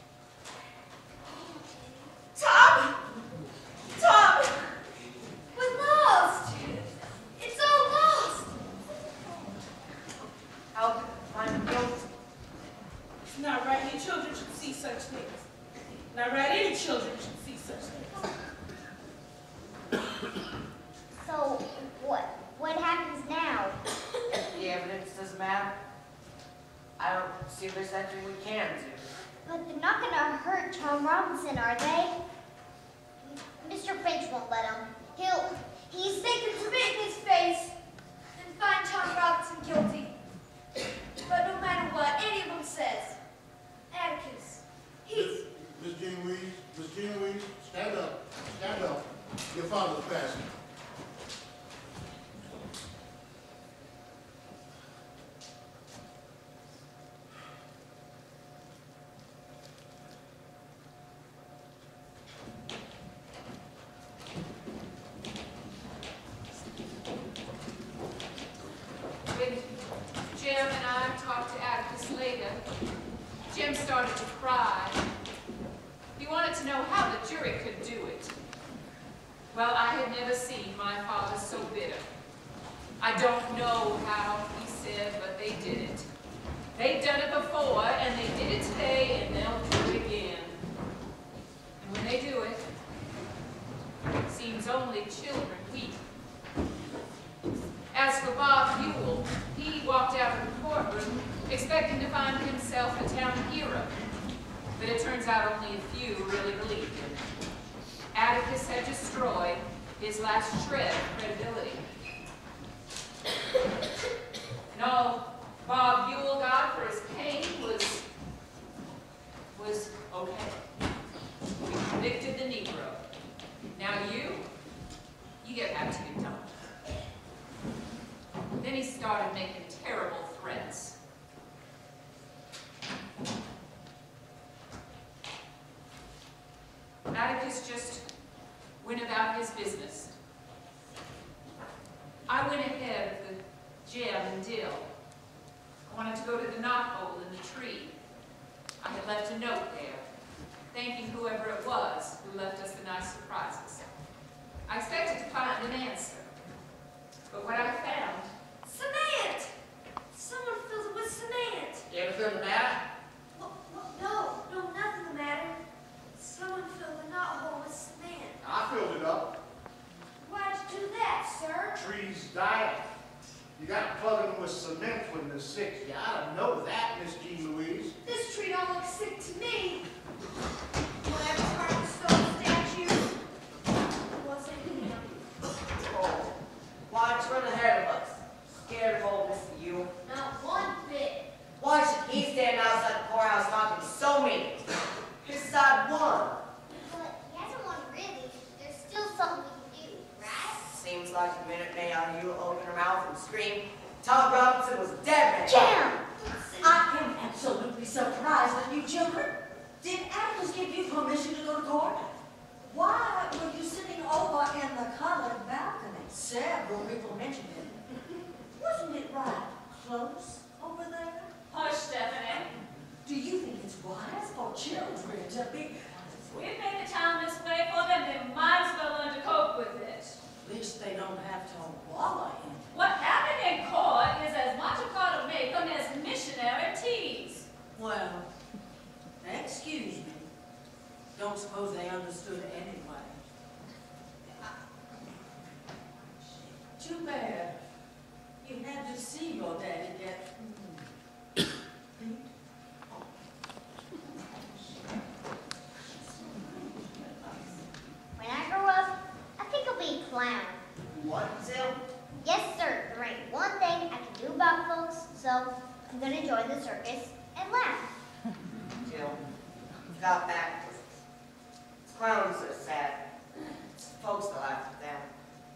Tom! Tom! We're lost. It's all lost. How could I find guilty? It's not right any children should see such things. Not right any children should see such things. So, what? What happens now? The evidence doesn't matter. I don't see if there's anything we can do. But they're not gonna hurt Tom Robinson, are they? Mister Finch won't let him. He'll... He's thinking to make his face and find Tom Robinson guilty. But no matter what any of them says, Atticus, he's... Miss Jean Louise, Miss Jean Louise, stand up. Stand up. Your father's passing. Jim started to cry. He wanted to know how the jury could do it. Well, I had never seen my father so bitter. I don't know how, he said, but they did it. They've done it before, and they did it today, and they'll do it again. And when they do it, it seems only children weep. As for Bob Buell, he walked out of the courtroom expecting to find himself a town hero. But it turns out only a few really believed him. Atticus had destroyed his last shred of credibility. And all Bob Buell got for his pain was, was okay. We convicted the Negro. Now you, you get back to your dump. Then he started making terrible threats. Atticus just went about his business. I went ahead of the jam and dill. I wanted to go to the knothole in the tree. I had left a note there, thanking whoever it was who left us the nice surprises. I expected to find an answer, but what I found... Cement! Someone fills it with cement. Anything the matter? What, what, no, no, nothing the matter. Someone filled the knothole with cement. I filled it up. Why'd you do that, sir? Trees dying. You got to plug them with cement when they're sick. You ought to know that, Miss Jean Louise. This tree don't look sick to me. Whatever part of the stone statue wasn't him. Oh, why'd you run ahead of us? Scared of old Mister Ewell? Not one bit. Why should he stand outside the poorhouse talking so mean? His side won. But he hasn't won really. There's still something we can do, right? Seems like the minute May Ewell opened her mouth and screamed, Tom Robinson was dead man. Jam! I am absolutely surprised at you children. Did Atticus give you permission to go to court? Why were you sitting over in the colored balcony? Several people mentioned it. Wasn't it right close over there? Hush, Stephanie. Do you think it's wise for children to be... We've made the town this way for them, they might as well learn to cope with it. At least they don't have to wallow in it. What happened in court is as much a part of Macomb as missionary teas. Well, excuse me. Don't suppose they understood anyway. Too bad. You had to see your daddy get... When I grow up, I think I'll be a clown. What, Zil? Yes, sir. There ain't one thing I can do about folks, so I'm gonna join the circus and laugh. Jill, you got backwards. Clowns are sad. It's folks that laugh at them.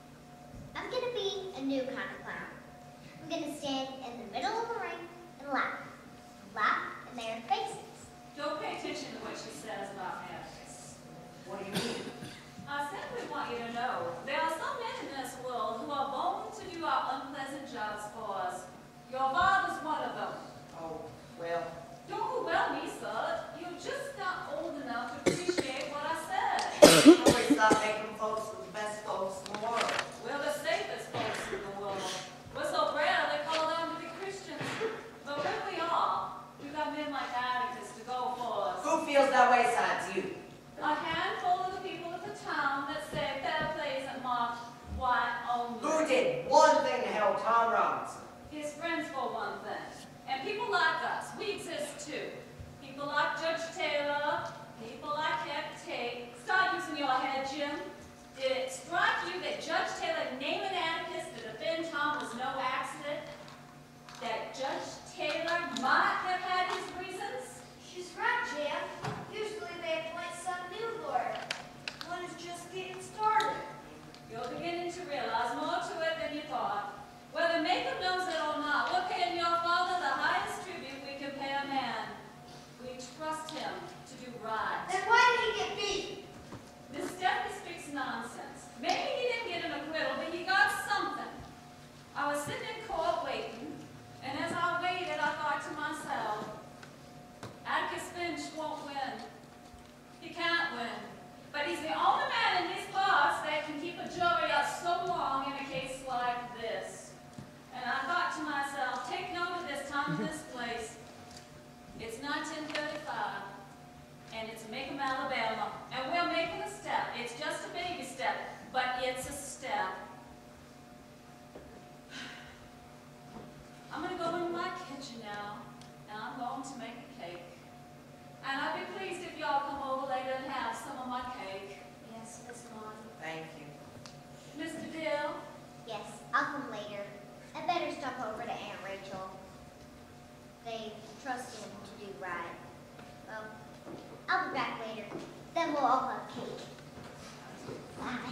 I'm gonna be a new kind of clown. I'm gonna stand in the middle of the ring and laugh. Laugh in their faces. Don't pay attention to what she says about Atticus. What do you mean? I simply want you to know, there are some men in this world who are born to do our unpleasant jobs for us. Your father's one of them. Oh, well. Don't well me, sir. You're just not old enough to appreciate what I said. I always thought making folks were the best folks in the world. We're the safest folks in the world. We're so rarely called on to be Christians. But when we are, we've got men like Atticus to go for us. Who feels that way besides you? A handful of the people of the town that say fair play isn't marked white only. Who did one thing to help Tom Robinson? His friends for one thing. And people like us, we exist too. People like Judge Taylor, people like Heck Tate. Start using your head, Jim. Did it strike you that Judge Taylor naming Atticus to defend Tom was no accident? That Judge Taylor might have had his reasons? She's right, Jam. Usually they appoint some new lawyer. One is just getting started. You're beginning to realize more to it than you thought. Whether Macomb knows it or not, we're paying your father the highest tribute we can pay a man. We trust him to do right. Then why did he get beat? Miss Stephanie speaks nonsense. Maybe he didn't get an acquittal, but he got something. I was sitting in court waiting, and as I waited, I thought to myself, nineteen thirty-five, and it's Macomb, Alabama, and we're making a step. It's just a baby step, but it's a step. I'm going to go into my kitchen now, and I'm going to make a cake. And I'd be pleased if y'all come over later and have some of my cake. Yes, Miss Martin. Thank you. Mister Dill? Yes, I'll come later. I better stop over to Aunt Rachel. They trust him to do right. Well, I'll be back later. Then we'll all have cake. Bye.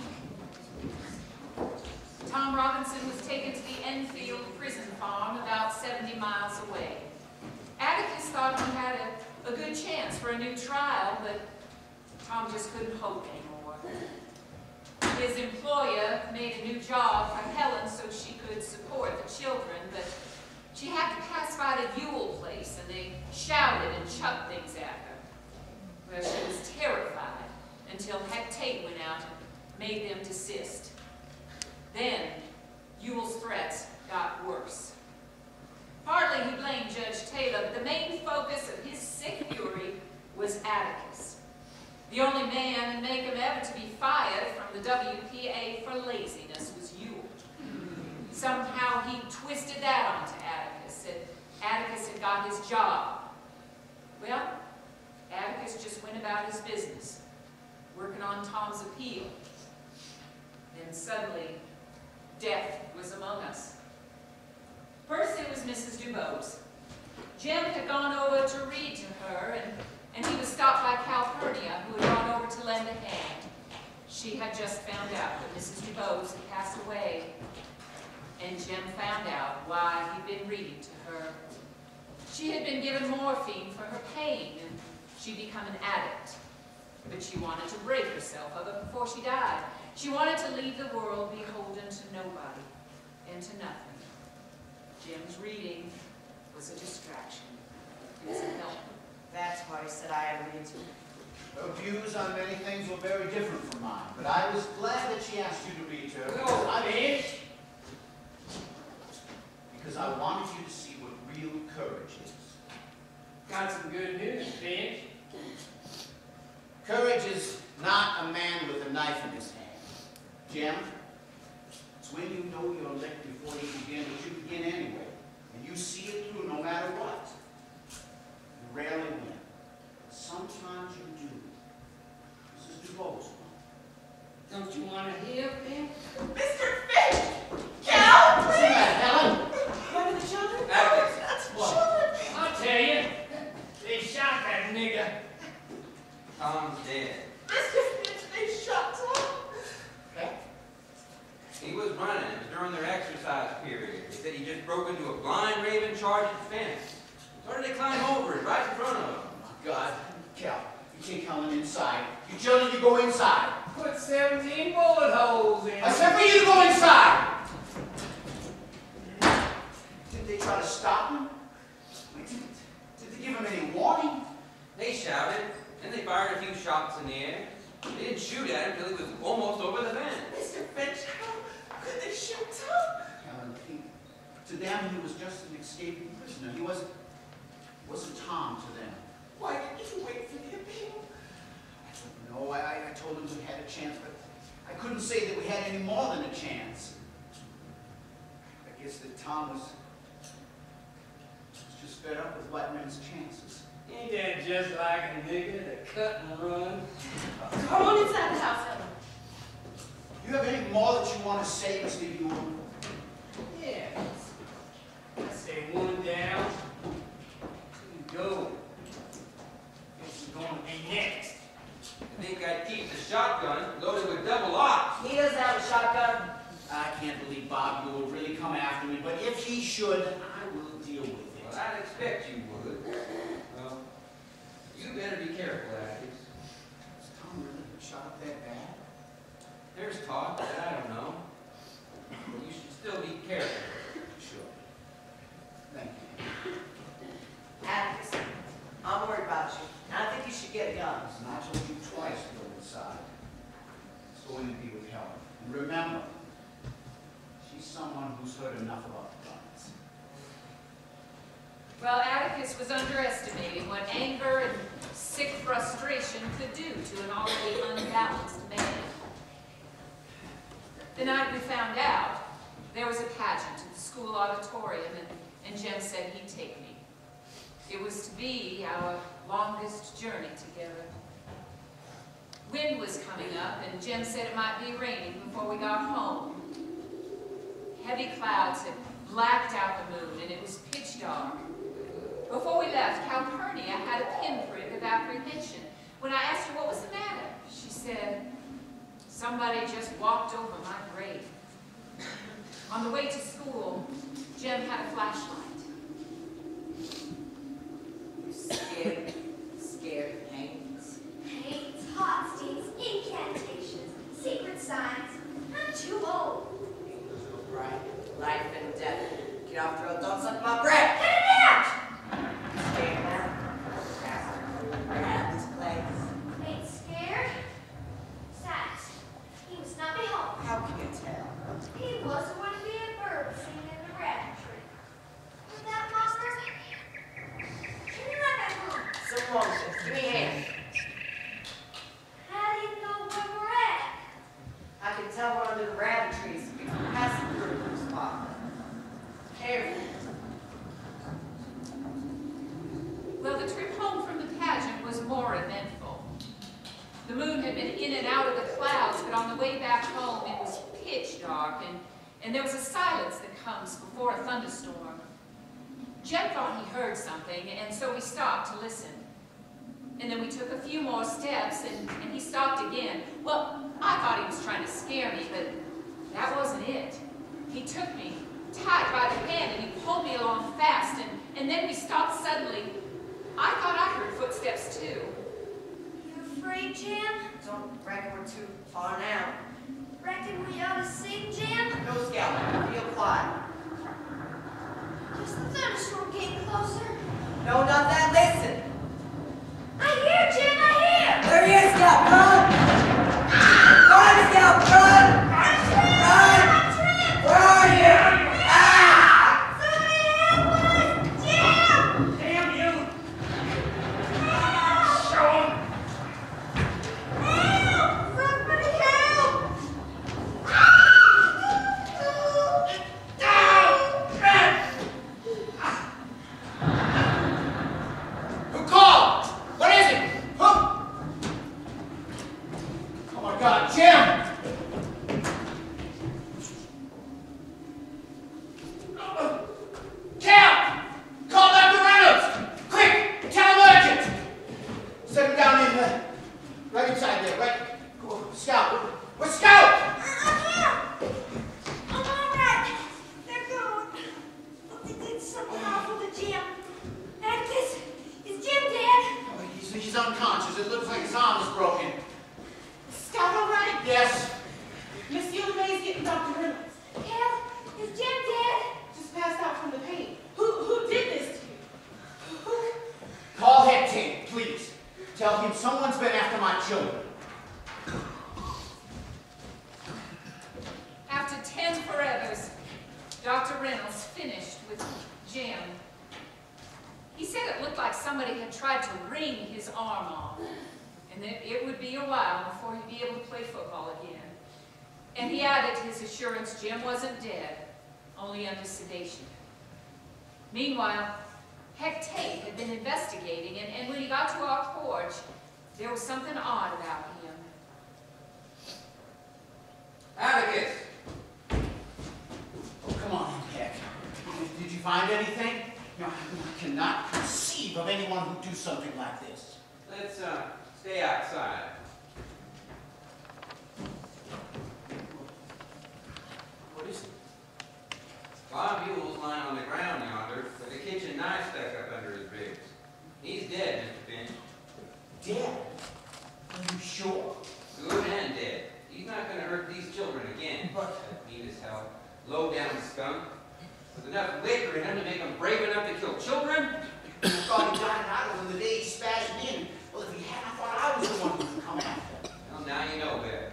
Tom Robinson was taken to the Enfield prison farm about seventy miles away. Atticus thought he had a, a good chance for a new trial, but Tom just couldn't hope anymore. His employer made a new job for Helen so she could support the children, but she had to pass by the Ewell place, and they shouted and chucked things at her. Well, she was terrified until Heck Tate went out and made them desist. Then, Ewell's threats got worse. Partly he blamed Judge Taylor, but the main focus of his sick fury was Atticus. The only man in Macomb ever to be fired from the W P A for laziness was Ewell. Somehow he twisted that onto Atticus, and Atticus had got his job. Well, Atticus just went about his business, working on Tom's appeal. Then suddenly, death was among us. First it was Missus DuBose. Jim had gone over to read to her, and, and he was stopped by Calpurnia, who had gone over to lend a hand. She had just found out that Missus DuBose had passed away, and Jim found out why he'd been reading to her. She had been given morphine for her pain, and she'd become an addict. But she wanted to break herself of it before she died. She wanted to leave the world beholden to nobody and to nothing. Jim's reading was a distraction. It was a help. That's why I said I had to read to him. Her views on many things were very different from mine, but I was glad that she asked you to read to her. Oh, I Finch! Because I wanted you to see what real courage is. Got some good news, Finch. Courage is not a man with a knife in his hand. Jim, it's when you know you're licked before you begin that you begin anyway. And you see it through no matter what. You rarely win. Sometimes you do. Missus DuBose. Don't you want to hear, Finch? Mister Finch! Cal, What's the matter, Helen? What are the children? Atticus. That's What? children. I'll tell you. They shot that nigger. Tom's dead. Mister Finch, they shot Tom. He was running. It was during their exercise period. They said he just broke into a blind raven charged fence. Started to climb over it right in front of him. Oh, my God. Cal, you take Helen inside. You children, you go inside. Put seventeen bullet holes in. I said for you to go inside! Did they try to stop him? Did, did they give him any warning? They shouted, and they fired a few shots in the air. They didn't shoot at him until he was almost over the fence. Mister Finch, how could they shoot Tom? Helen, he, to them, he was just an escaping prisoner. He wasn't, he wasn't Tom to them. Why didn't you wait for the appeal? I don't know. I, I told him we had a chance, but I couldn't say that we had any more than a chance. I guess that Tom was, was just fed up with white men's chances. Ain't that just like a nigger to cut and run? Come on inside the house, Helen. You have any more that you want to say, Mister Ewell? Yes. I say one down, two go. This is going to be next. I think I'd keep the shotgun loaded with double locks. He doesn't have a shotgun. I can't believe Bob Ewell would really come after me, but if he should, I will deal with it. Well, I'd expect you would. Well, you better be careful, Atticus. Is Tom really shot up that bad? There's talk, but I don't know. You should still be careful. Sure. Thank you. Atticus, I'm worried about you. And I think you should get a gun. Listen, I told you twice to go inside. It's going to be with Helen. And remember, she's someone who's heard enough about guns. Well, Atticus Atticus was underestimating what anger and sick frustration could do to an already unbalanced man. The night we found out, there was a pageant at the school auditorium, and, and Jem said he'd take me. It was to be our longest journey together. Wind was coming up, and Jem said it might be raining before we got home. Heavy clouds had blacked out the moon, and it was pitch dark. Before we left, Calpurnia had a pinprick of apprehension. When I asked her what was the matter, she said, "Somebody just walked over my grave." On the way to school, Jem had a flashlight. You scared, scared paintings. Paints, hot stings, incantations, secret signs. I'm too old. Right, life and death. Get off the road, don't suck my breath. Cut it out! Scared now? Around this place. Ain't scared. Besides, he must not be home. How can you tell? He wasn't going to be a bird singing in the rabbit tree. Was that monster? Can you run back home? Some motions. Give me a hand. How do you know where we're at? I can tell we're under the rabbit trees. We can pass through the spot. Careful. Well, the trip home from the pageant was more eventful. The moon had been in and out of the clouds, but on the way back home it was pitch dark, and, and there was a silence that comes before a thunderstorm. Jem thought he heard something, and so we stopped to listen. And then we took a few more steps, and, and he stopped again. Well, I thought he was trying to scare me, but that wasn't it. He took me tight by the hand, and he pulled me along fast, and, and then we stopped suddenly. I thought I heard footsteps, too. You afraid, Jem? Don't reckon we're too far now. Reckon we ought to sing, Jem? No scouting. Real quiet. Just the thunderstorm getting closer. No, not that. Listen. I hear, Jem, I hear! There he is, Scout. Run! Run, Scout, run! Run! Where are you? Ah! Somebody help us! Jem! Damn you! Help! Show him! Help! Somebody help! Who called? What is it? Who? Oh my God, Jim! Cal! Call Doctor Reynolds! Quick! Tell him urgent! Set him down in the... right inside there, right? Go, Scout! Where's Scout? I'm here! I'm all right. They're gone. But they did something awful to Jem. Atticus, is Jem dead? Oh, he's, he's unconscious. It looks like his arm is broken. Scout, all right? Yes. Miss May is getting Doctor Reynolds. Cal, is Jem dead? Just passed out from the pain. Who who did this to you? Who? Call head team, please. Tell him someone's been after my children. After ten forevers, Doctor Reynolds finished with Jem. He said it looked like somebody had tried to wring his arm off, and that it would be a while before he'd be able to play football again. And he added his assurance Jem wasn't dead, only under sedation. Meanwhile, Heck Tate had been investigating, and, and when he got to our porch, there was something odd about him. Atticus! Oh, come on, Heck. Did, did you find anything? You know, I cannot conceive of anyone who'd do something like this. Let's uh, stay outside. What is it? Bob Buell's lying on the ground yonder with a kitchen knife stuck up under his ribs. He's dead, Mister Finch. Dead? Are you sure? Good and dead. He's not going to hurt these children again. But... That mean as hell, low-down skunk. With enough liquor in him to make him brave enough to kill children? I thought he died out of the day he spashed in. Well, if he had, I thought I was the one who would come after. Well, now you know better.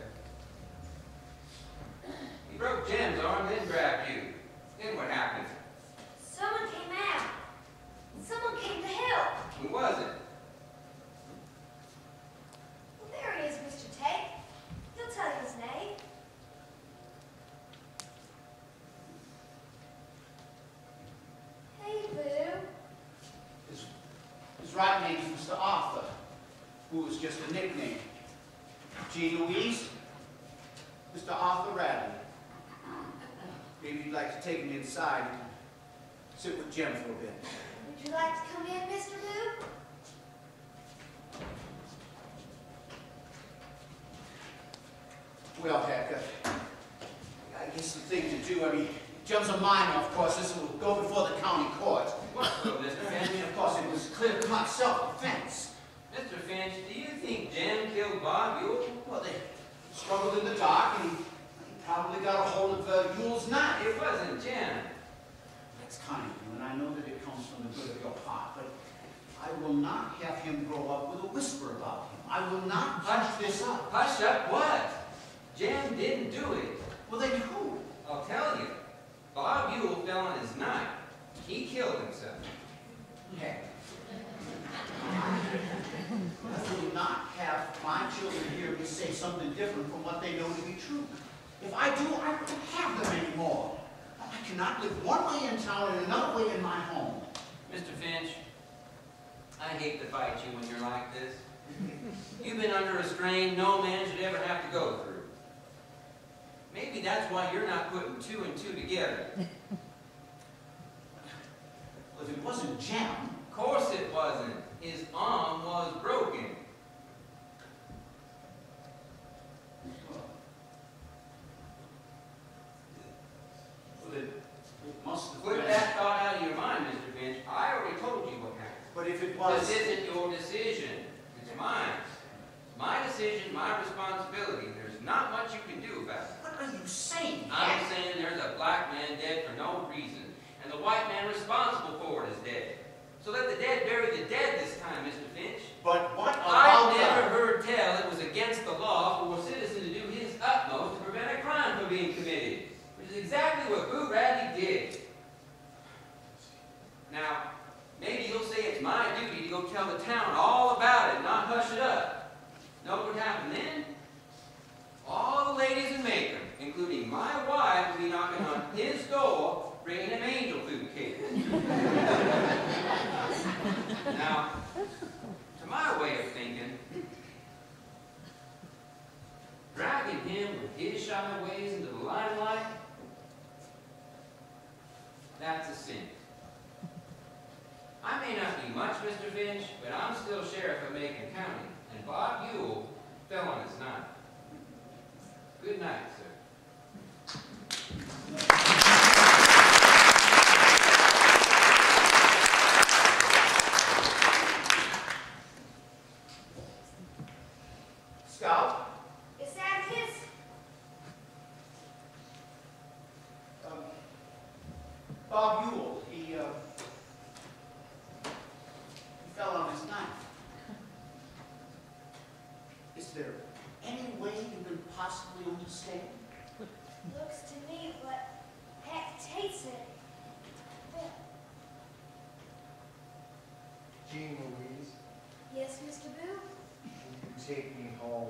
He broke Jem's arm, then grabbed you. Then what happened? Someone came out. Someone came to His right name is Mister Arthur, who was just a nickname. Jean Louise, Mister Arthur Radley. Maybe you'd like to take him inside and sit with Jem for a bit. Would you like to come in, Mister Boo? Well, Heck, uh, I guess the thing to do, I mean, Jem's a minor, of course. This will go before the county court. What, Mister Finch? I mean, of course, it was clear-cut self-defense. Mister Finch, do you think Jem killed Bob Ewell? Well, they struggled in the dark, and he, he probably got a hold of uh, Ewell's knife. It wasn't Jem. That's kind of you, and I know that it comes from the good of your heart, but I will not have him grow up with a whisper about him. I will not hush this up. Hush up what? Jem didn't do it. Well, then who? I'll tell you. Bob Ewell fell on his knife. He killed himself. Heck. I will not have my children hear me say something different from what they know to be true. If I do, I won't have them anymore. I cannot live one way in town and another way in my home. Mister Finch, I hate to fight you when you're like this. You've been under a strain no man should ever have to go through. Maybe that's why you're not putting two and two together. Well, if it wasn't Jem... Of course it wasn't. His arm was broken. Well, it, it must have Put been... that thought out of your mind, Mister Finch. I already told you what happened. But if it was... This isn't your decision. It's mine. My decision, my responsibility. There's not much you can do about it. What are you saying? I'm saying there's a black man dead for no reason, and the white man responsible for it is dead. So let the dead bury the dead this time, Mister Finch. But what about I've the... never heard tell it was against the law for a citizen to do his utmost to prevent a crime from being committed, which is exactly what Boo Radley did. Now, maybe you'll say it's my duty to go tell the town all about it, not hush it up. Know what would happen then? All the ladies in Macon, including my wife, will be knocking on his door, bringing him angel food cake. Now, to my way of thinking, dragging him with his shy ways into the limelight, that's a sin. I may not be much, Mister Finch, but I'm still sheriff of Macon County, and Bob Ewell fell on his knife. Good night, sir. Scout? It's Atticus. Um, Bob Ewell, he, uh... he fell on his knife. Is there any way you can possibly understand? Looks to me like Atticus it. Jean Louise, Yes, Mister Boo? will you take me home?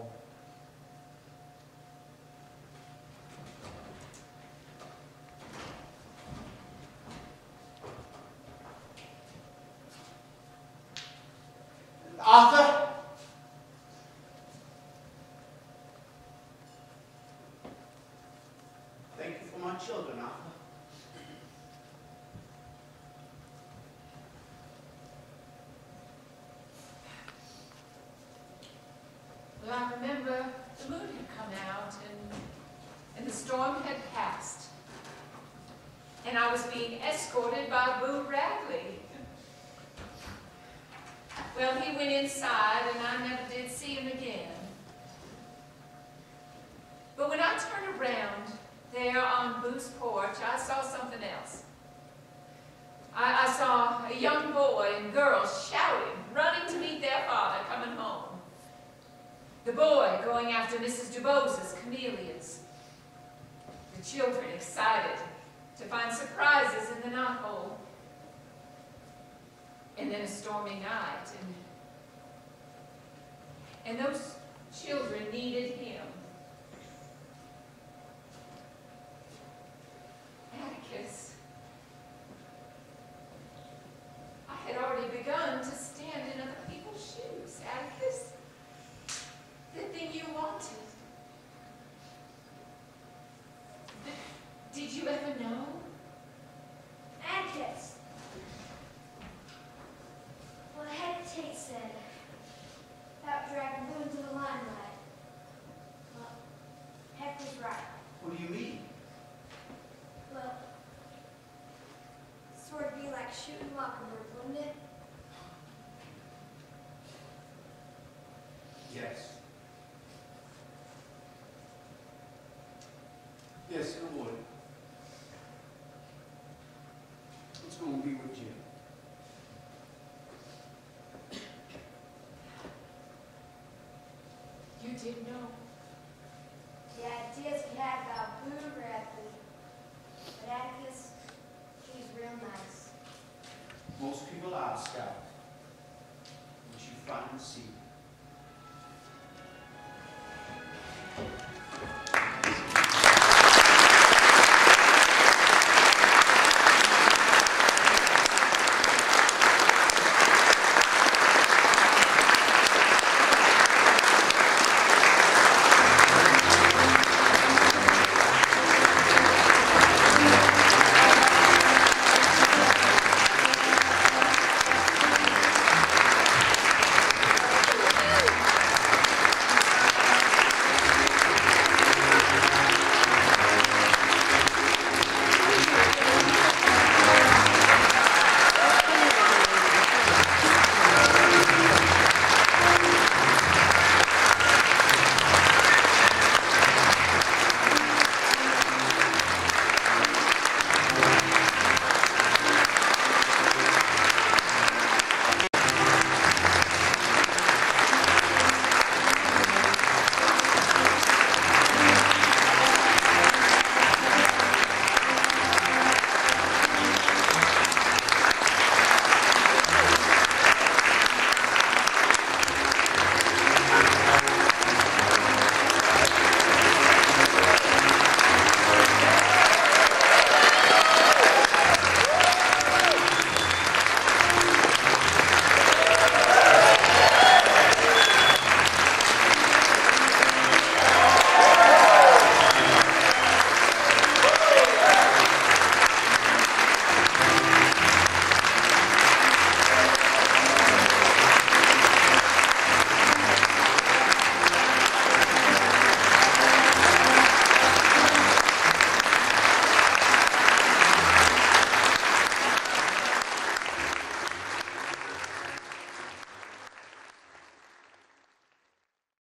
Arthur? Thank you for my children, Arthur. Well, I remember the moon had come out and, and the storm had passed. And I was being escorted by Boo Radley. Well, he went inside and I never did see him again. But when I turned around there on Boo's porch, I saw something else. I, I saw a young boy and girls shouting, running to meet their father coming home. The boy going after Missus DuBose's camellias. The children excited to find surprises in the knothole. And then a stormy night, and, and those children needed him. Atticus, I had already begun to stand in shooting Mockingbird, wouldn't it? Yes. Yes, it would. It's going to be with Jim. You didn't know. The ideas we had about Boo Bradley. But Atticus, he's real nice. Most people are, Scout. But you find the secret.